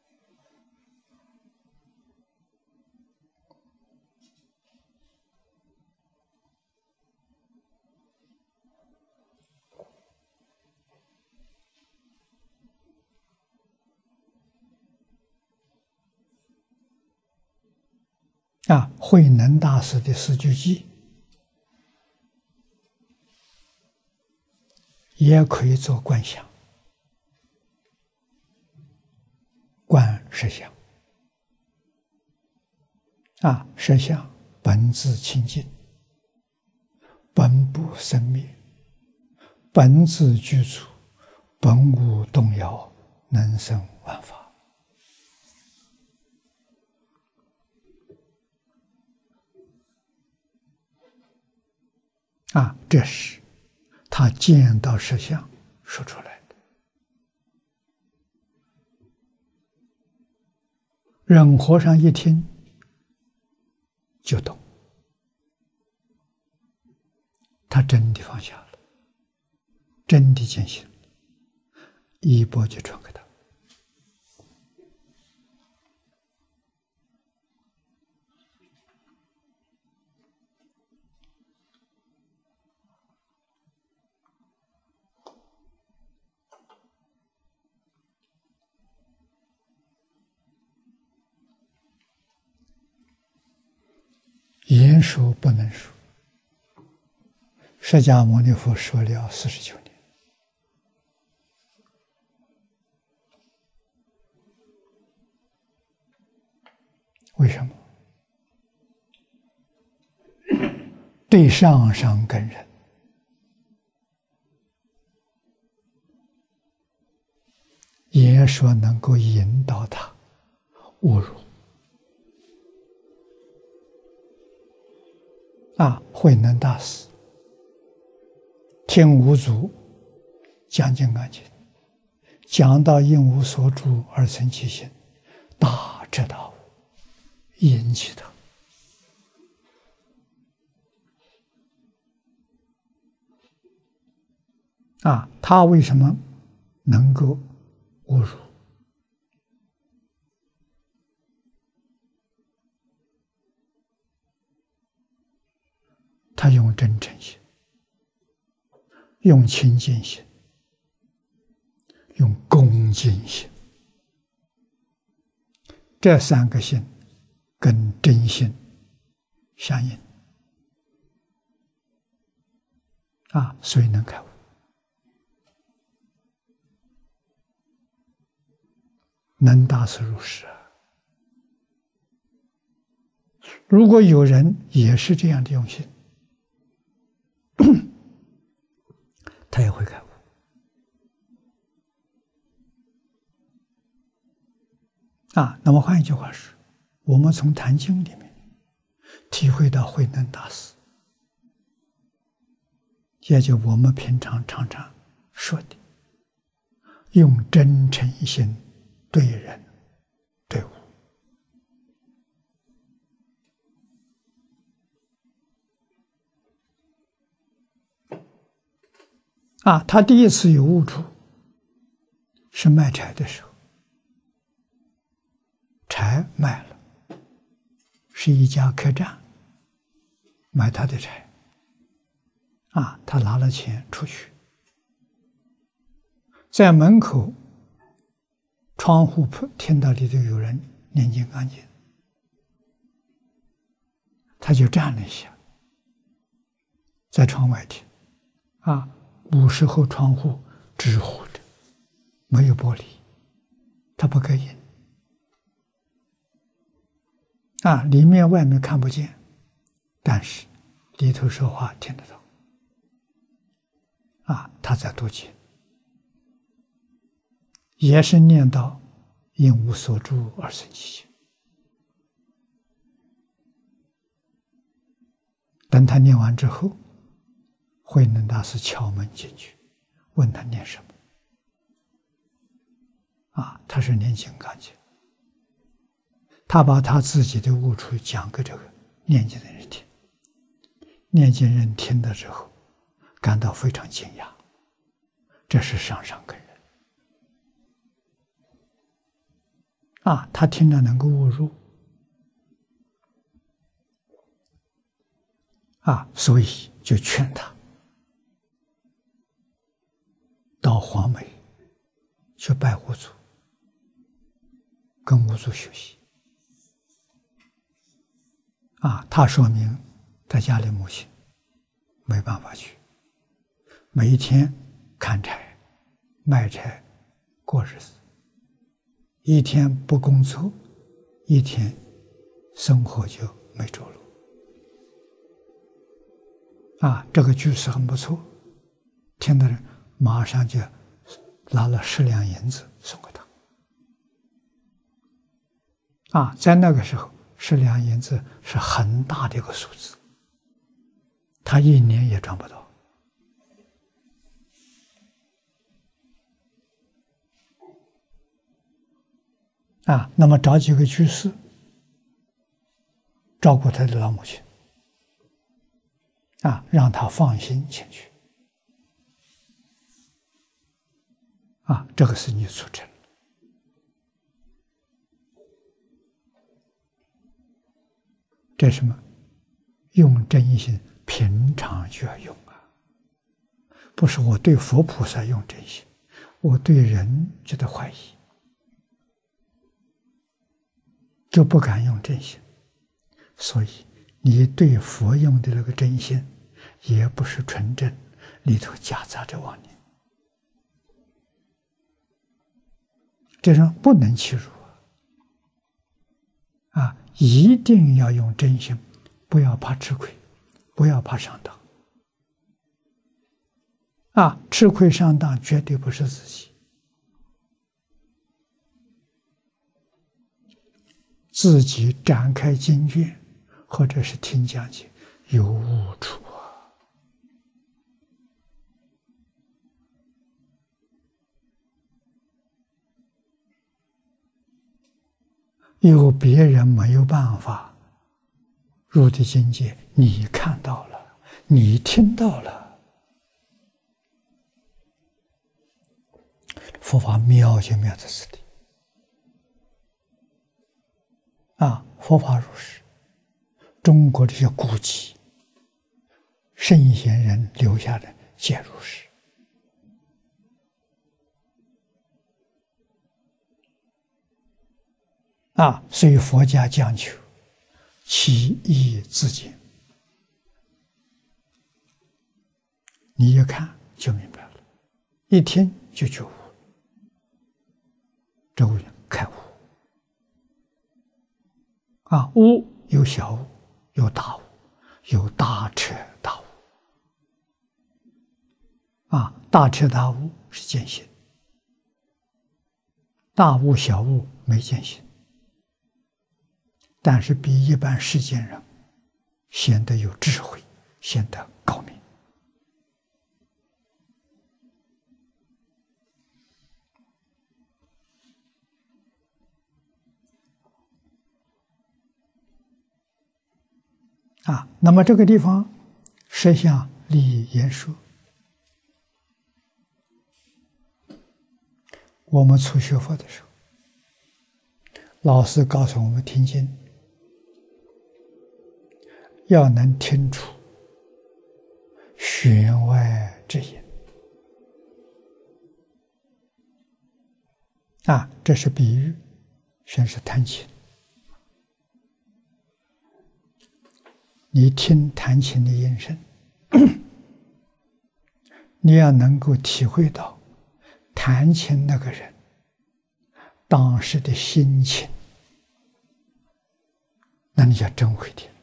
慧能大师的四句偈也可以做观想，观实相。实相本自清净，本不生灭，本自具足，本无动摇，能生万法。这是他见到实相说出来的。人和尚一听就懂，他真的放下了，真的见性，衣钵就传给他。言说不能说，释迦牟尼佛说了49年。为什么？对上上根人，言说能够引导他悟入。慧能大师听五祖讲《金刚经》，讲到应无所住而生其心，大彻大悟，引起他。他为什么能够悟入？他用真诚心，用清净心，用恭敬心，这三个心跟真心相应，所以能开悟。能大师入室。如果有人也是这样的用心，他也会开悟。那么换一句话说，我们从《坛经》里面体会到慧能大师，也就我们平常常常说的，用真诚心对人对物。他第一次有悟处是卖柴的时候。 柴卖了，是一家客栈买他的柴，他拿了钱出去，在门口窗户听到里头有人念经刚经，他就站了一下，在窗外听，50后窗户直呼着，没有玻璃，它不隔音，里面外面看不见，但是里头说话听得到，他在读经，也是念到因无所住而生其心。等他念完之后，慧能大师敲门进去，问他念什么。他是念金刚经，他把他自己的悟处讲给这个念经的人听，念经人听了之后，感到非常惊讶，这是上上根人他听了能够悟入所以就劝他到黄梅去拜五祖，跟五祖学习。他说明他家里母亲没办法去，每一天砍柴卖柴过日子，一天不工作，一天生活就没着落。这个句式很不错，听的人马上就拿了10两银子送给他。在那个时候10两银子是很大的一个数字，他1年也赚不到。那么找几个居士照顾他的老母亲，让他放心前去。这个是你促成。这是什么？用真心，平常就要用不是我对佛菩萨用真心，我对人觉得怀疑，就不敢用真心。所以你对佛用的那个真心，也不是纯正，里头夹杂着妄念，这是不能欺辱一定要用真心，不要怕吃亏，不要怕上当吃亏上当绝对不是自己，自己展开经卷或者是听讲解有误处有别人没有办法入的境界，你看到了，你听到了，佛法妙就妙在此地佛法如是，中国这些古籍圣贤人留下的皆如是所以佛家讲求其义自见，你一看就明白了，一听就觉悟，这个开悟悟有小悟，有大悟，有大彻大悟大彻大悟是见性，大悟小悟没见性，但是比一般世间人显得有智慧，显得高明那么这个地方实相利益言说，我们初学佛的时候老师告诉我们听经，要能听出弦外之音啊，这是比喻，弦是弹琴。你听弹琴的音声，你要能够体会到弹琴那个人当时的心情，那你就真会听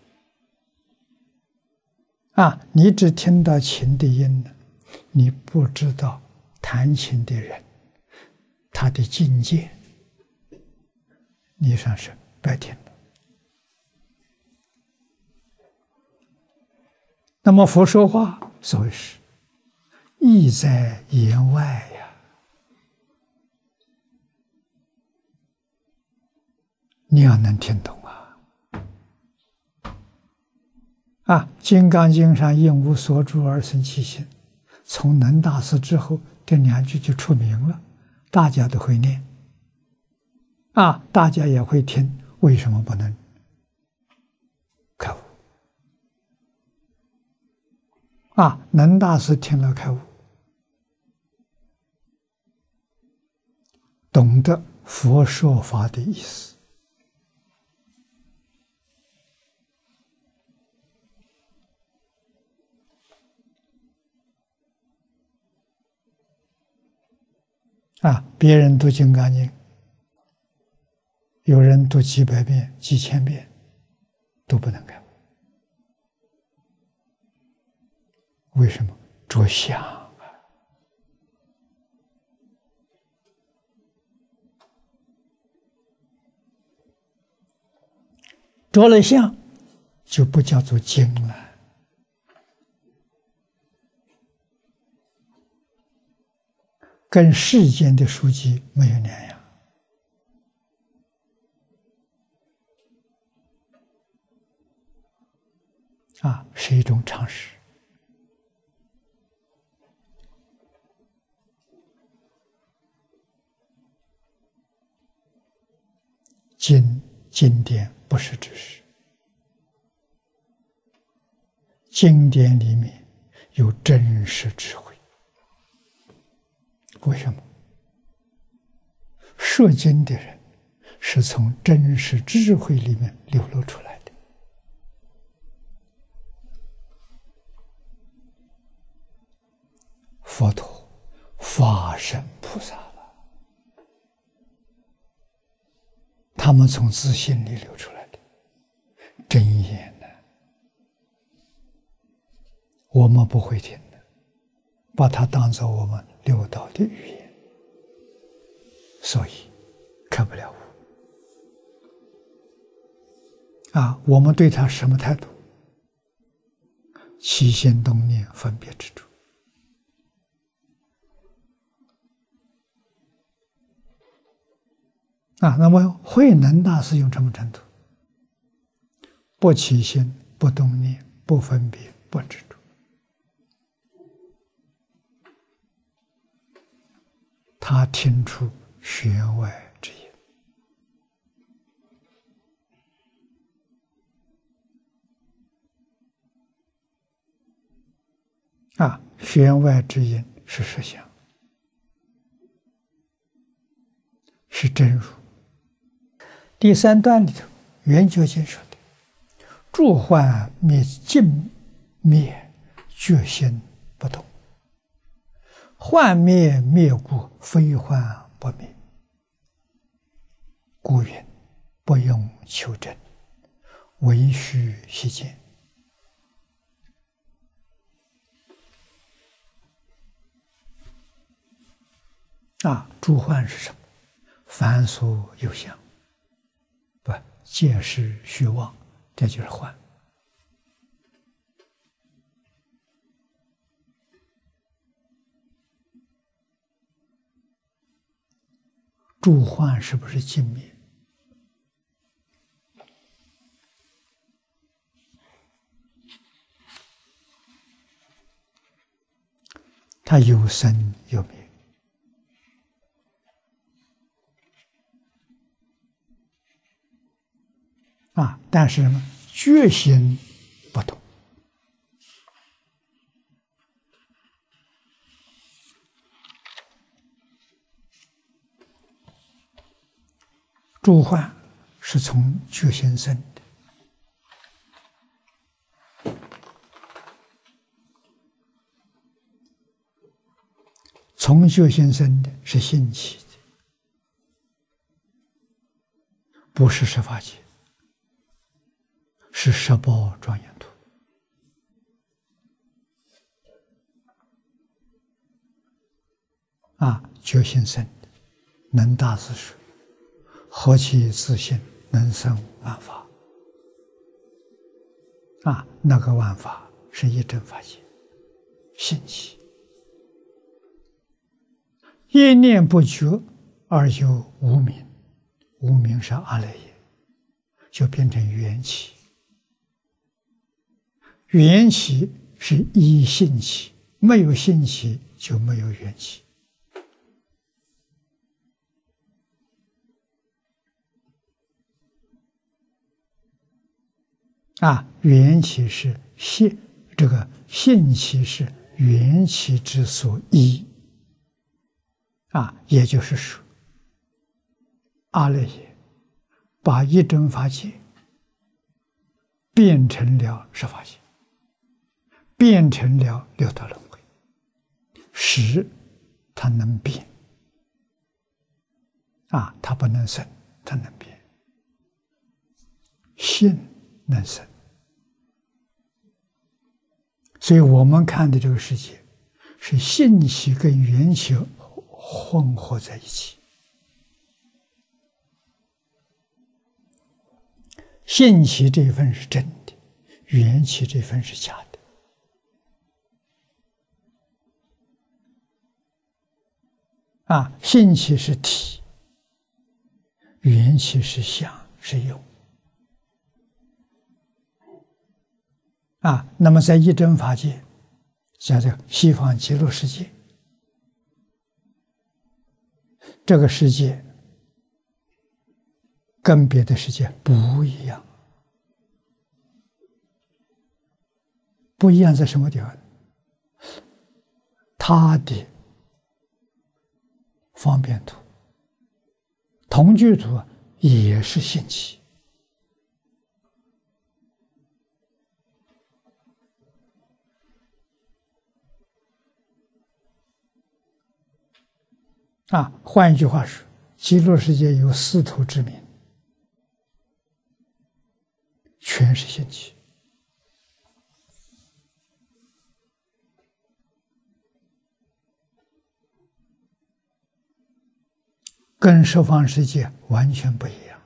啊！你只听到琴的音呢，你不知道弹琴的人他的境界，你算是白听了。那么佛说话，所谓是意在言外呀。你要能听懂啊！《金刚经》上“应无所住而生其心”，从能大师之后，这2句就出名了，大家都会念大家也会听，为什么不能开悟？能大师听了开悟，懂得佛说法的意思。别人读《金刚经》，有人读几百遍、几千遍，都不能开悟。为什么？着相啊！着了相，就不叫做经了。跟世间的书籍没有两样是一种常识。经典不是知识，经典里面有真实智慧。为什么？说经的人是从真实智慧里面流露出来的。佛陀法身菩萨了，他们从自信里流出来的真言呢，我们不会听的，把它当作我们六道的语言，所以开不了悟。我们对他什么态度？起心动念分别执着。那么慧能大师用什么程度？不起心，不动念，不分别，不执着。他听出弦外之音。弦外之音是实相，是真如。第3段里头，圆觉经说的：“诸幻灭尽灭，觉心不动。幻灭灭故，非幻不灭。故云：不用求证，唯须悉见。”诸幻是什么？凡所有相，不皆是虚妄，这就是幻。诸幻是不是尽灭？它有生有灭。 但是什么决心不同。诸幻是从觉心生的，从觉心生的是性起的，不是十法界，是十宝庄严土。觉心生的，能大自属，何其自性，能生万法。那个万法是一真法界，性起，一念不觉而有无明，无明是阿赖耶，就变成缘起。缘起是依性起，没有性起就没有缘起。缘起是性，这个性起是缘起之所依。也就是说，阿赖耶把一真法界变成了十法界，变成了六道轮回，使它能变。它不能生，它能变。性能生。所以我们看的这个世界是性起跟缘起混合在一起，性起这一份是真的，缘起这一份是假的。性起是体，缘起是相，是有。那么在一真法界，像这个西方极乐世界，这个世界跟别的世界不一样。不一样在什么地方？它的方便土、同居土也是性起。换一句话说，极乐世界有四土之名，全是性起。跟十方世界完全不一样。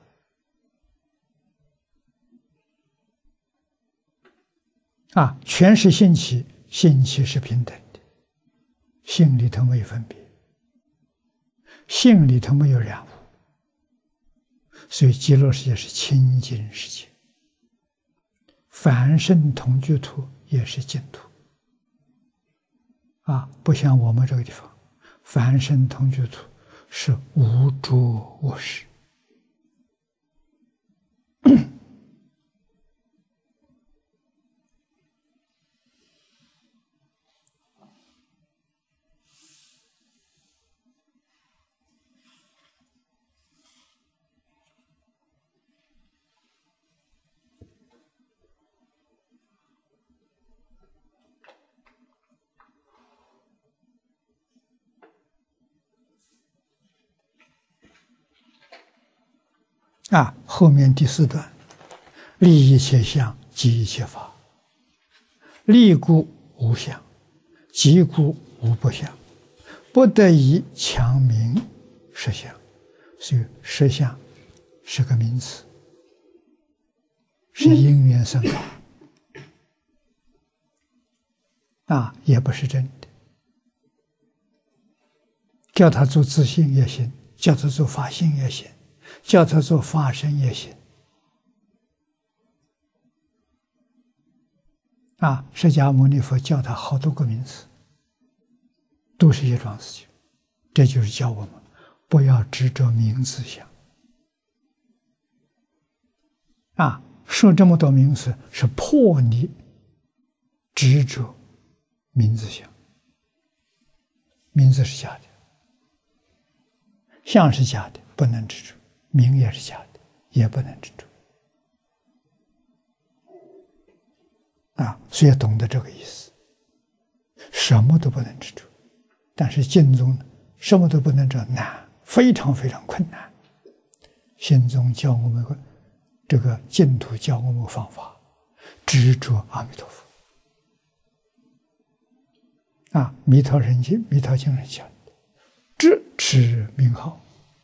全是性起，性起是平等的，性里头没有分别，性里头没有染污，所以极乐世界是清净世界。凡圣同居土也是净土。不像我们这个地方，凡圣同居土是无着无实。后面第四段，立一切相，即一切法。立故无相，即故无不相，不得已强名实相。所以实相是个名词，是因缘生法，也不是真的。叫他做自性也行，叫他做法性也行，叫他做法身也行。释迦牟尼佛叫他好多个名字，都是一桩事情。这就是教我们不要执着名字相。 说这么多名词是破你执着名字相，名字是假的，相是假的，不能执着；名也是假的，也不能执着。所以懂得这个意思，什么都不能执着。但是净宗什么都不能执着，难，非常非常困难。心宗教我们这个净土教我们方法，执着阿弥陀佛。弥陀人经、弥陀经上讲的，执持名号。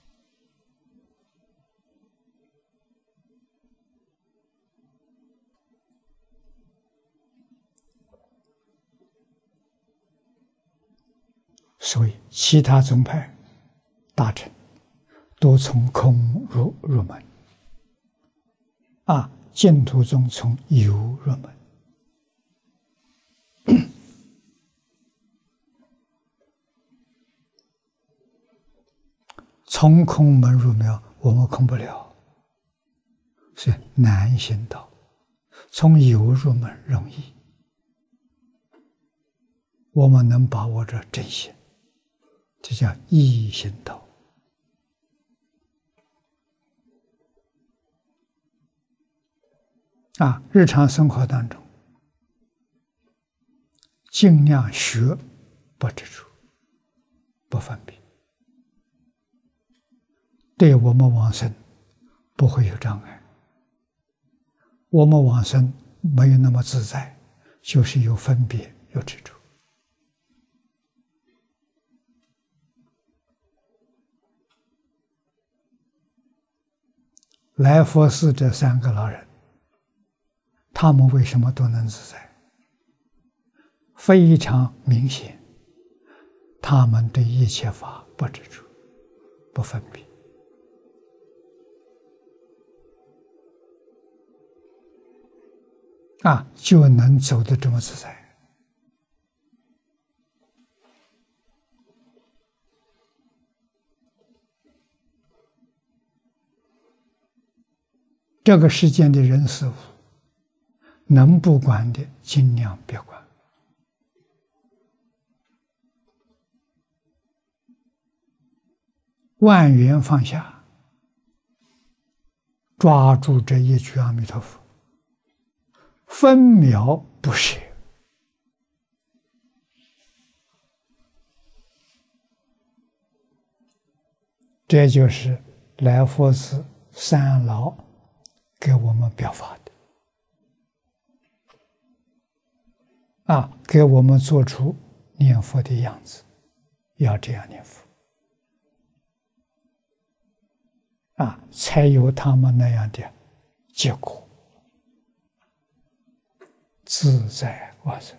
所以其他宗派大乘都从空入门，净土宗从有入门。从空门入庙，我们空不了，所以难行道。从有入门容易，我们能把握着真心，这叫易行道。日常生活当中，尽量学不执着，不分别，对我们往生不会有障碍。我们往生没有那么自在，就是有分别，有执着。来佛寺这3个老人，他们为什么都能自在？非常明显，他们对一切法不执着，不分别。就能走得这么自在。这个世间的人事物，能不管的尽量别管。万缘放下，抓住这一句阿弥陀佛，分秒不舍。这就是来佛寺3老给我们表法的，给我们做出念佛的样子，要这样念佛，才有他们那样的结果，自在往生。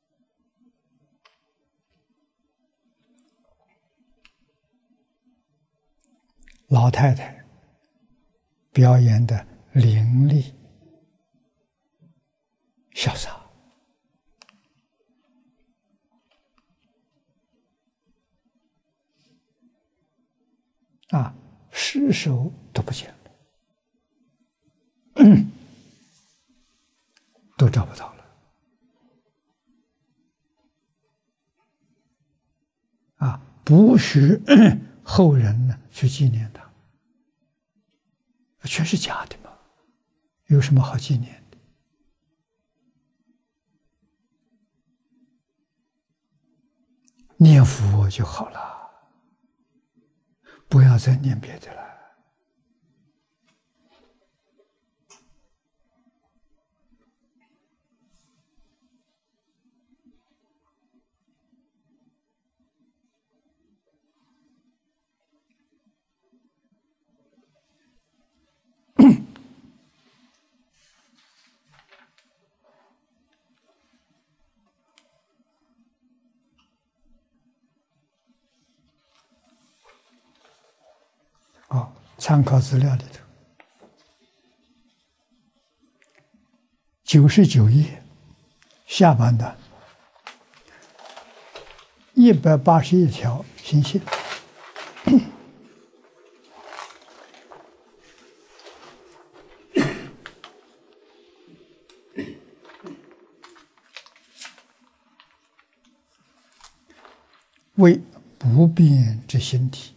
老太太表演的伶俐潇洒，尸首都不见了，都找不到了，不许后人呢去纪念他，全是假的嘛，有什么好纪念的？念佛就好了，不要再念别的了。参考资料里头，99页下半段181条心性。 为不变之心体，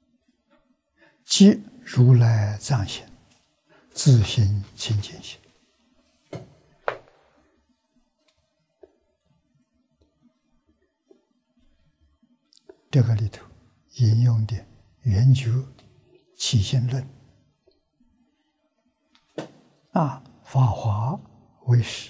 即如来藏心，自性清净心。这个里头引用的圆觉起心论法华为师。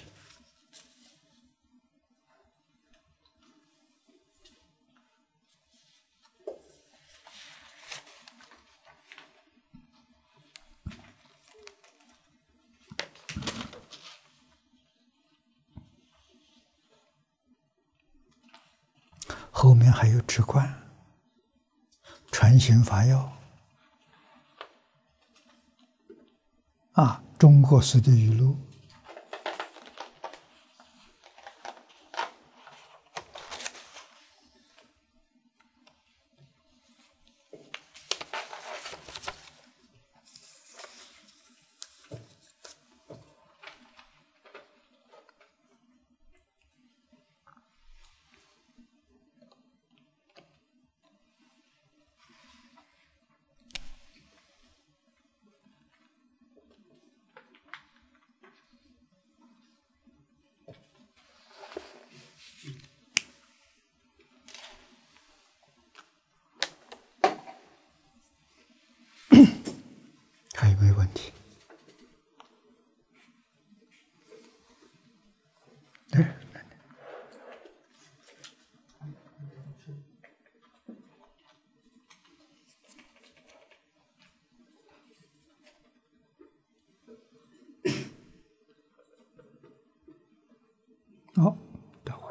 后面还有止观、传心法要中国式的语录。还有没有问题？好，等会。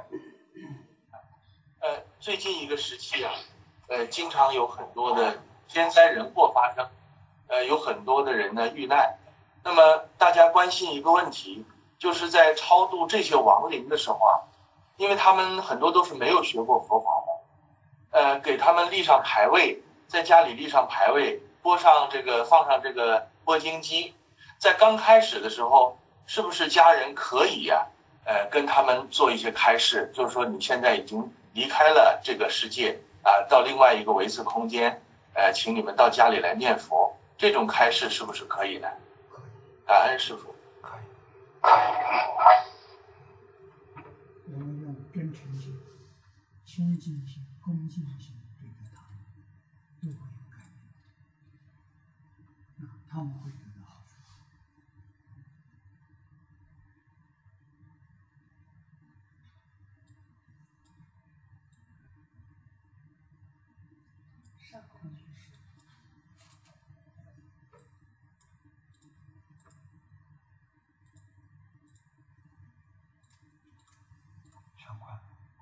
最近一个时期经常有很多的天灾人祸发生，有很多的人呢遇难。那么大家关心一个问题，就是在超度这些亡灵的时候因为他们很多都是没有学过佛法的，给他们立上牌位，在家里立上牌位，放上这个播经机，在刚开始的时候，是不是家人可以跟他们做一些开示，就是说你现在已经离开了这个世界到另外一个维次空间，请你们到家里来念佛，这种开示是不是可以的？感恩师父。 可以。我们用真诚心、清净心、恭敬心对待他们，都会有改变。他们会得到好处。上空居士。上官。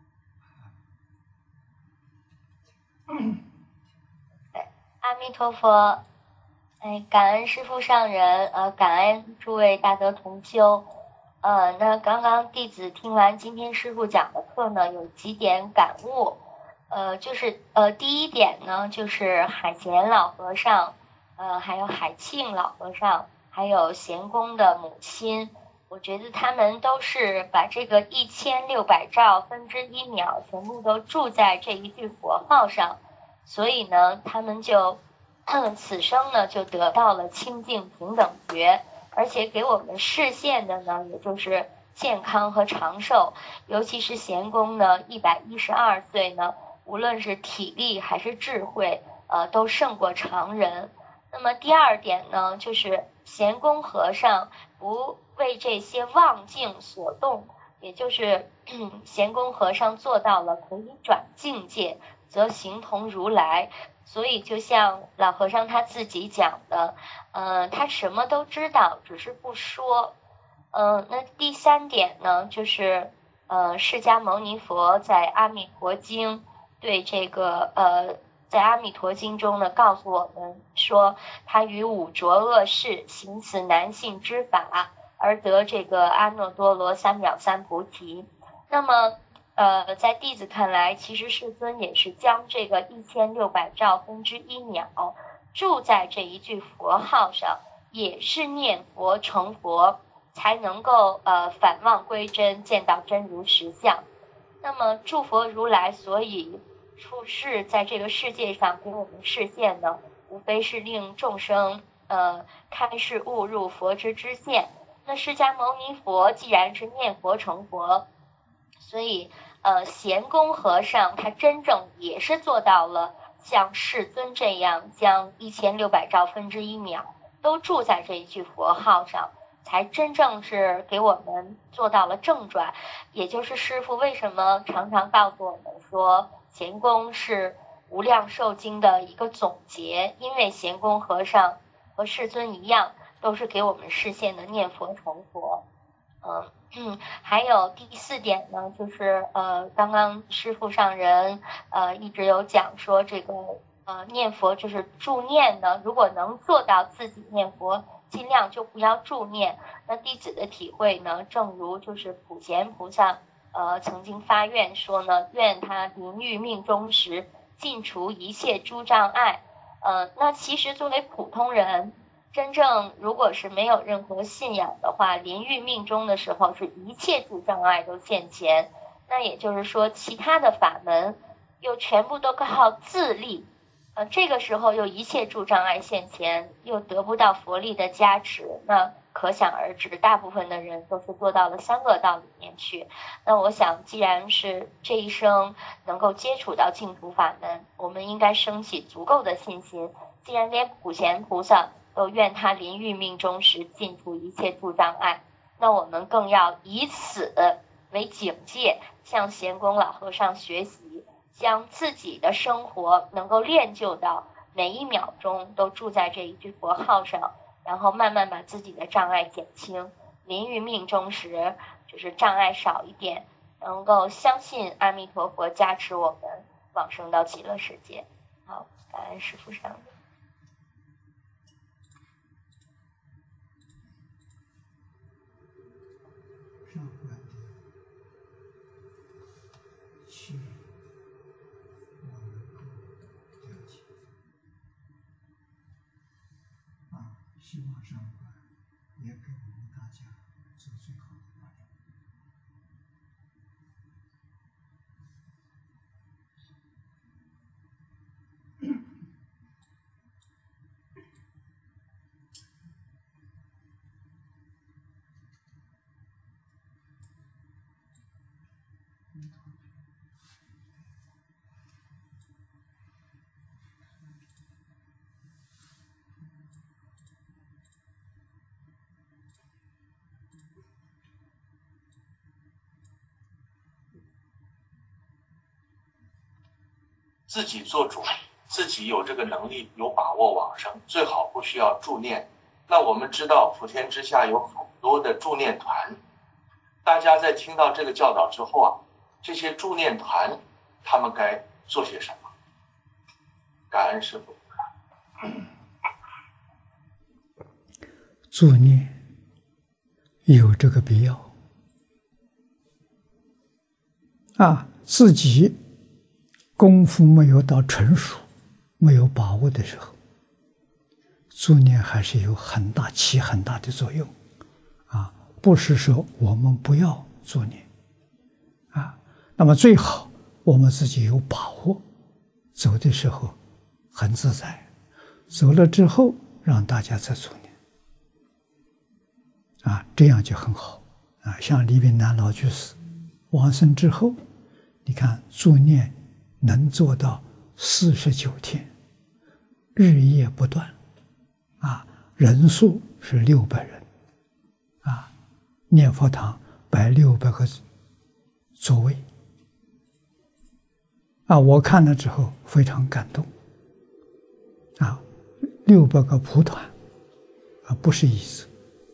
阿弥陀佛，感恩师父上人，感恩诸位大德同修。那刚刚弟子听完今天师父讲的课呢，有几点感悟。就是第一点呢，就是海贤老和尚，还有海庆老和尚，还有贤公的母亲，我觉得他们都是把这个1600兆分之1秒全部都住在这一句佛号上，所以呢，他们就此生呢就得到了清净平等觉，而且给我们示现的呢，也就是健康和长寿。尤其是贤公呢，112岁呢，无论是体力还是智慧，都胜过常人。那么第二点呢，就是贤公和尚不为这些妄境所动，也就是贤公和尚做到了可以转境界，则形同如来。所以就像老和尚他自己讲的，他什么都知道，只是不说。那第三点呢，就是释迦牟尼佛在《阿弥陀经》对这个在《阿弥陀经》中呢，告诉我们说，他于五浊恶世行此难信之法，而得这个阿耨多罗三藐三菩提。那么在弟子看来，其实世尊也是将这个1600兆分之1秒住在这一句佛号上，也是念佛成佛，才能够返望归真，见到真如实相。那么诸佛如来所以处世在这个世界上给我们示现呢，无非是令众生开示悟入佛之知见。那释迦牟尼佛既然是念佛成佛，所以贤公和尚他真正也是做到了像世尊这样，将1600兆分之一秒都住在这一句佛号上，才真正是给我们做到了正转。也就是师父为什么常常告诉我们说，贤公是无量寿经的一个总结，因为贤公和尚和世尊一样，都是给我们示现的念佛成佛。还有第4点呢，就是刚刚师父上人一直有讲说，这个念佛就是助念呢，如果能做到自己念佛，尽量就不要助念。那弟子的体会呢，正如就是普贤菩萨曾经发愿说呢，愿他临欲命终时尽除一切诸障碍。那其实作为普通人，真正如果是没有任何信仰的话，临欲命终的时候是一切诸障碍都现前。那也就是说，其他的法门又全部都靠自力，这个时候又一切诸障碍现前，又得不到佛力的加持，那可想而知，大部分的人都是做到了三恶道里面去。那我想，既然是这一生能够接触到净土法门，我们应该升起足够的信心。既然连普贤菩萨都愿他临欲命终时尽除一切诸障碍，那我们更要以此为警戒，向贤公老和尚学习，将自己的生活能够练就到每一秒钟都住在这一句佛号上，然后慢慢把自己的障碍减轻，临欲命终时就是障碍少一点，能够相信阿弥陀佛加持我们往生到极乐世界。好，感恩师父上人。 上观点去我能够了解希望上观也给我们大家做最好的榜样。 自己做主，自己有这个能力有把握往生，最好不需要助念。那我们知道普天之下有很多的助念团，大家在听到这个教导之后这些助念团他们该做些什么？感恩师父。 助念有这个必要自己功夫没有到纯熟、没有把握的时候，助念还是有起很大的作用不是说我们不要助念那么最好我们自己有把握，走的时候很自在，走了之后让大家再助念这样就很好像李炳南老居士往生之后，你看助念能做到49天，日夜不断人数是600人念佛堂摆600个座位我看了之后非常感动600个蒲团不是椅子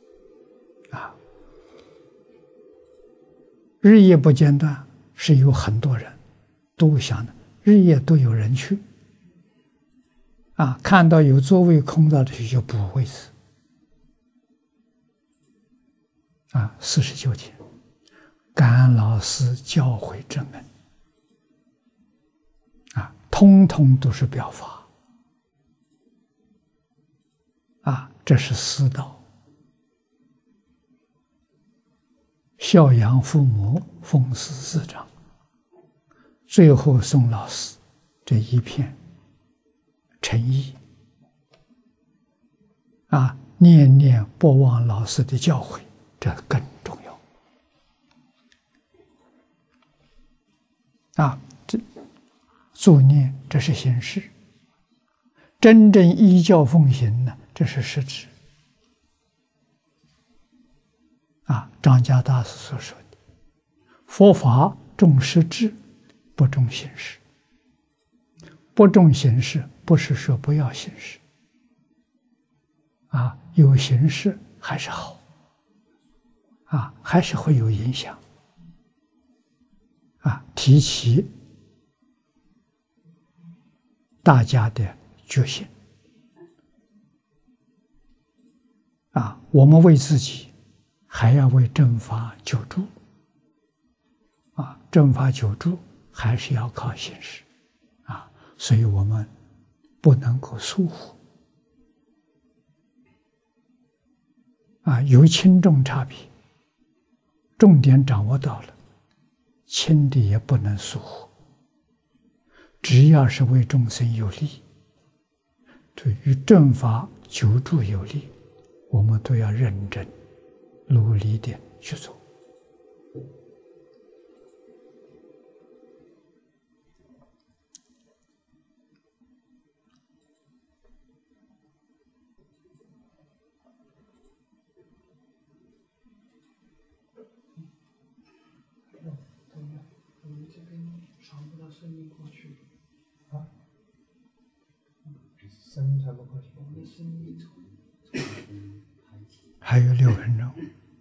日夜不间断，是有很多人都想的，日夜都有人去看到有座位空着的就补位置49天，感恩老师教诲正恩通通都是表法这是师道。孝养父母，奉事师长，最后宋老师这一片诚意啊，念念不忘老师的教诲，这更重要啊！这作念这是形式，真正依教奉行呢，这是实质啊！张家大师所说的“佛法重实质，不重形式”。不重形式，不是说不要形式啊，有形式还是好啊，还是会有影响啊，提起大家的决心啊，我们为自己，还要为正法久住啊，正法久住还是要靠形式啊，所以我们不能够疏忽啊，有轻重差别，重点掌握到了，轻的也不能疏忽，只要是为众生有利，对于正法久住有利，我们都要认真努力的去做。 声音传不过去， 还有6分钟。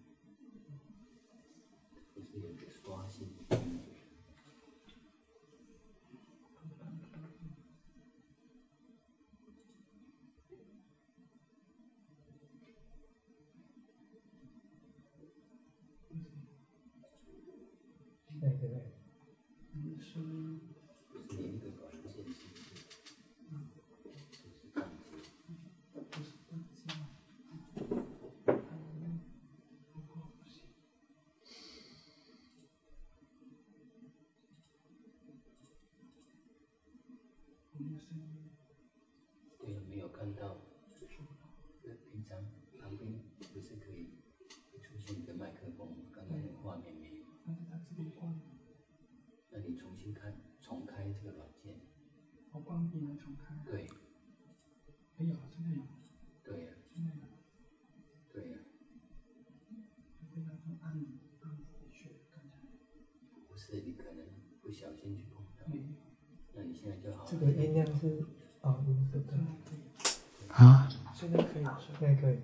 对，没有看到。平常旁边不是可以出现一个麦克风，刚才那个画面没有。但是它自动关了。那你重开这个软件。 我关闭能重开。 对。 没有，现在有。 对呀。 现在有。 对呀。 非常按回去，刚才。 不是，你可能不小心去碰到。 没有。 那你现在就好。 这个音量是音色的。 啊， 现在可以，现在可以。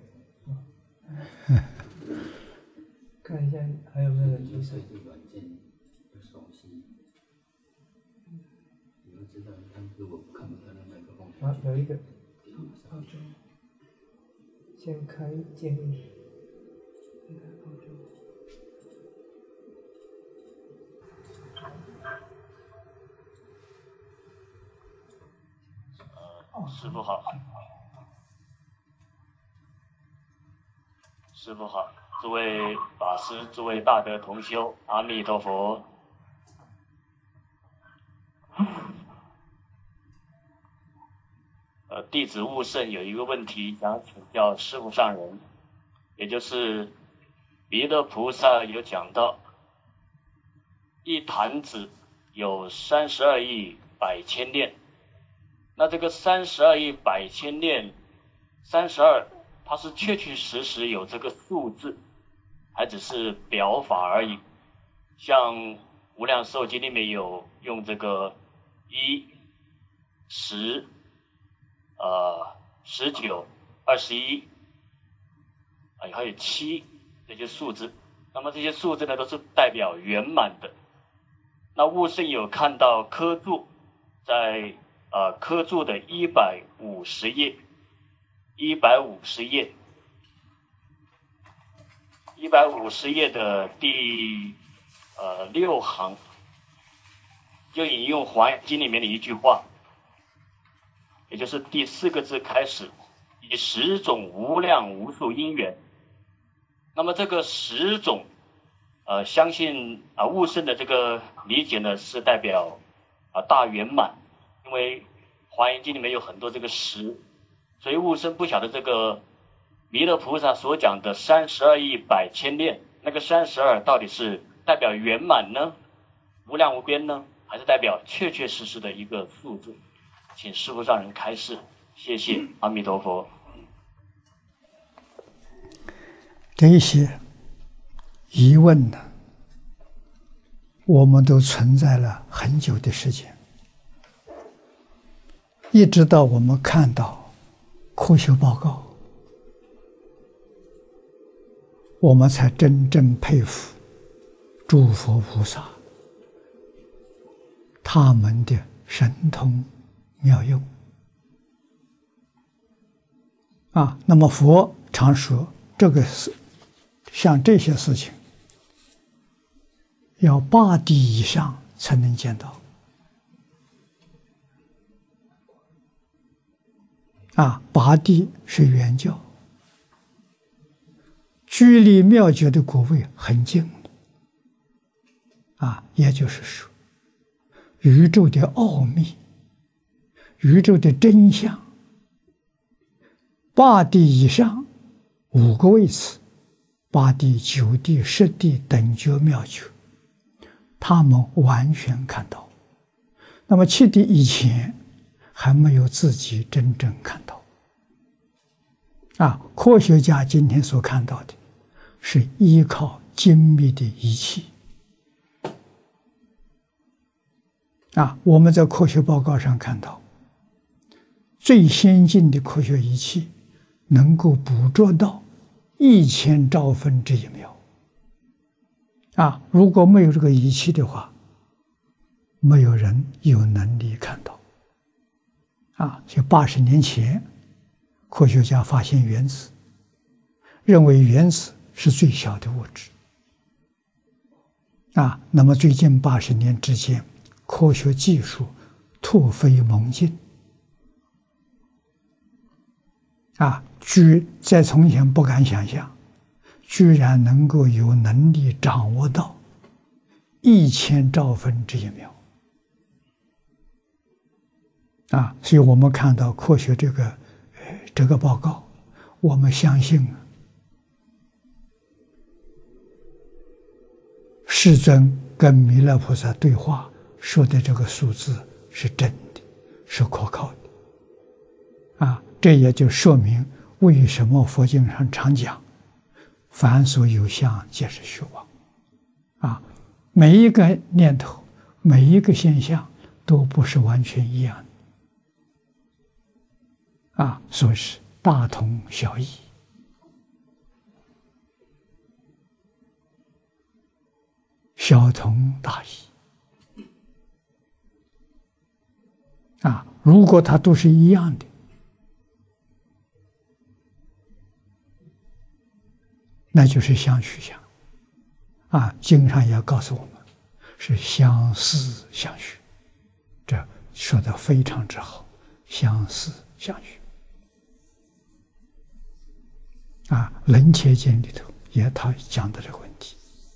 看一下还有没有人提示。 这个软件要熟悉，你要知道，他如果看不到那麦克风。 有一个。先开建议。先开澳洲。 师父好，师父好，诸位法师，诸位大德同修，阿弥陀佛。弟子悟圣有一个问题想请教师父上人，也就是弥勒菩萨有讲到，一坛子有32亿百千念。那这个32亿百千念，32，它是确确实实有这个数字，还只是表法而已。像《无量寿经》里面有用这个1、10、19、21，还有7这些数字。那么这些数字呢，都是代表圆满的。那悟圣有看到科注在科注的150页，150页的第6行，就引用《华严经》里面的一句话，也就是第4个字开始，以10种无量无数因缘。那么这个10种，相信悟圣的这个理解呢，是代表大圆满。 因为《华严经》里面有很多这个十，所以悟生不晓得这个弥勒菩萨所讲的32亿百千念，那个32到底是代表圆满呢，无量无边呢，还是代表确确实实的一个数字？请师父上人开示，谢谢阿弥陀佛。 这一些疑问呢，我们都存在了很久的时间，一直到我们看到科学报告，我们才真正佩服诸佛菩萨他们的神通妙用啊。那么佛常说，这个是像这些事情，要8地以上才能见到啊。8地是圆教，距离妙觉的果位很近啊，也就是说，宇宙的奥秘、宇宙的真相，8地以上5个位次，8地、9地、10地等觉妙觉，他们完全看到。那么7地以前还没有自己真正看到啊。科学家今天所看到的是依靠精密的仪器啊。我们在科学报告上看到，最先进的科学仪器能够捕捉到1000兆分之1秒啊。如果没有这个仪器的话，没有人有能力看到啊。就80年前，科学家发现原子，认为原子是最小的物质啊。那么最近80年之间，科学技术突飞猛进啊，在从前不敢想象，居然能够有能力掌握到1000兆分之1秒啊。所以我们看到科学这个报告，我们相信世尊跟弥勒菩萨对话说的这个数字是真的，是可靠的啊。这也就说明为什么佛经上常讲凡所有相皆是虚妄啊。每一个念头，每一个现象都不是完全一样的啊，所以是大同小异，小同大异啊。如果它都是一样的，那就是相续相啊。经上也告诉我们是相似相续，这说得非常之好，相似相续啊。楞伽经里头也他讲的这个问题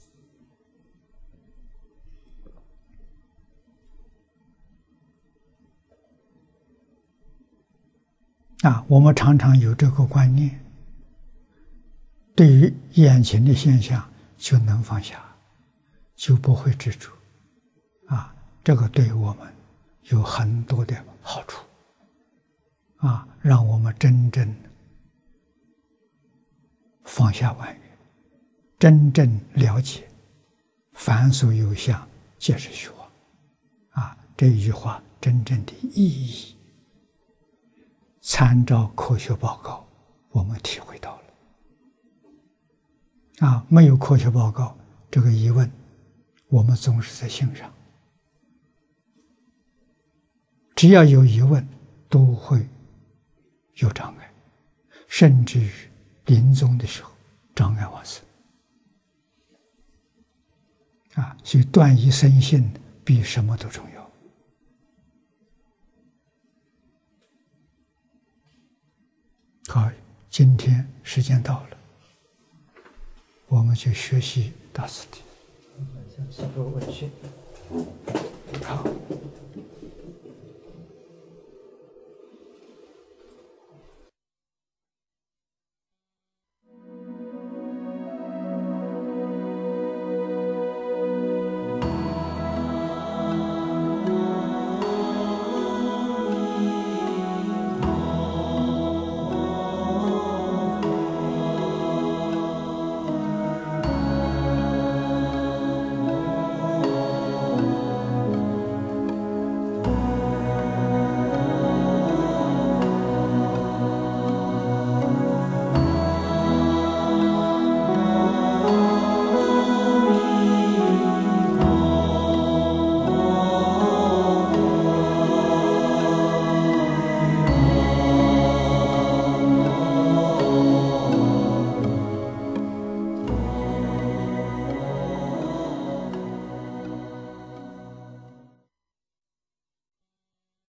啊。我们常常有这个观念，对于眼前的现象就能放下，就不会执着啊。这个对我们有很多的好处啊，让我们真正放下万缘，真正了解凡所有相皆是虚妄啊。这一句话真正的意义，参照科学报告我们体会到了啊。没有科学报告，这个疑问我们总是在心上，只要有疑问都会有障碍，甚至于临终的时候障碍往生啊。所以断疑生信比什么都重要。好，今天时间到了，我们就学习大慈题。 向师父问讯。 好。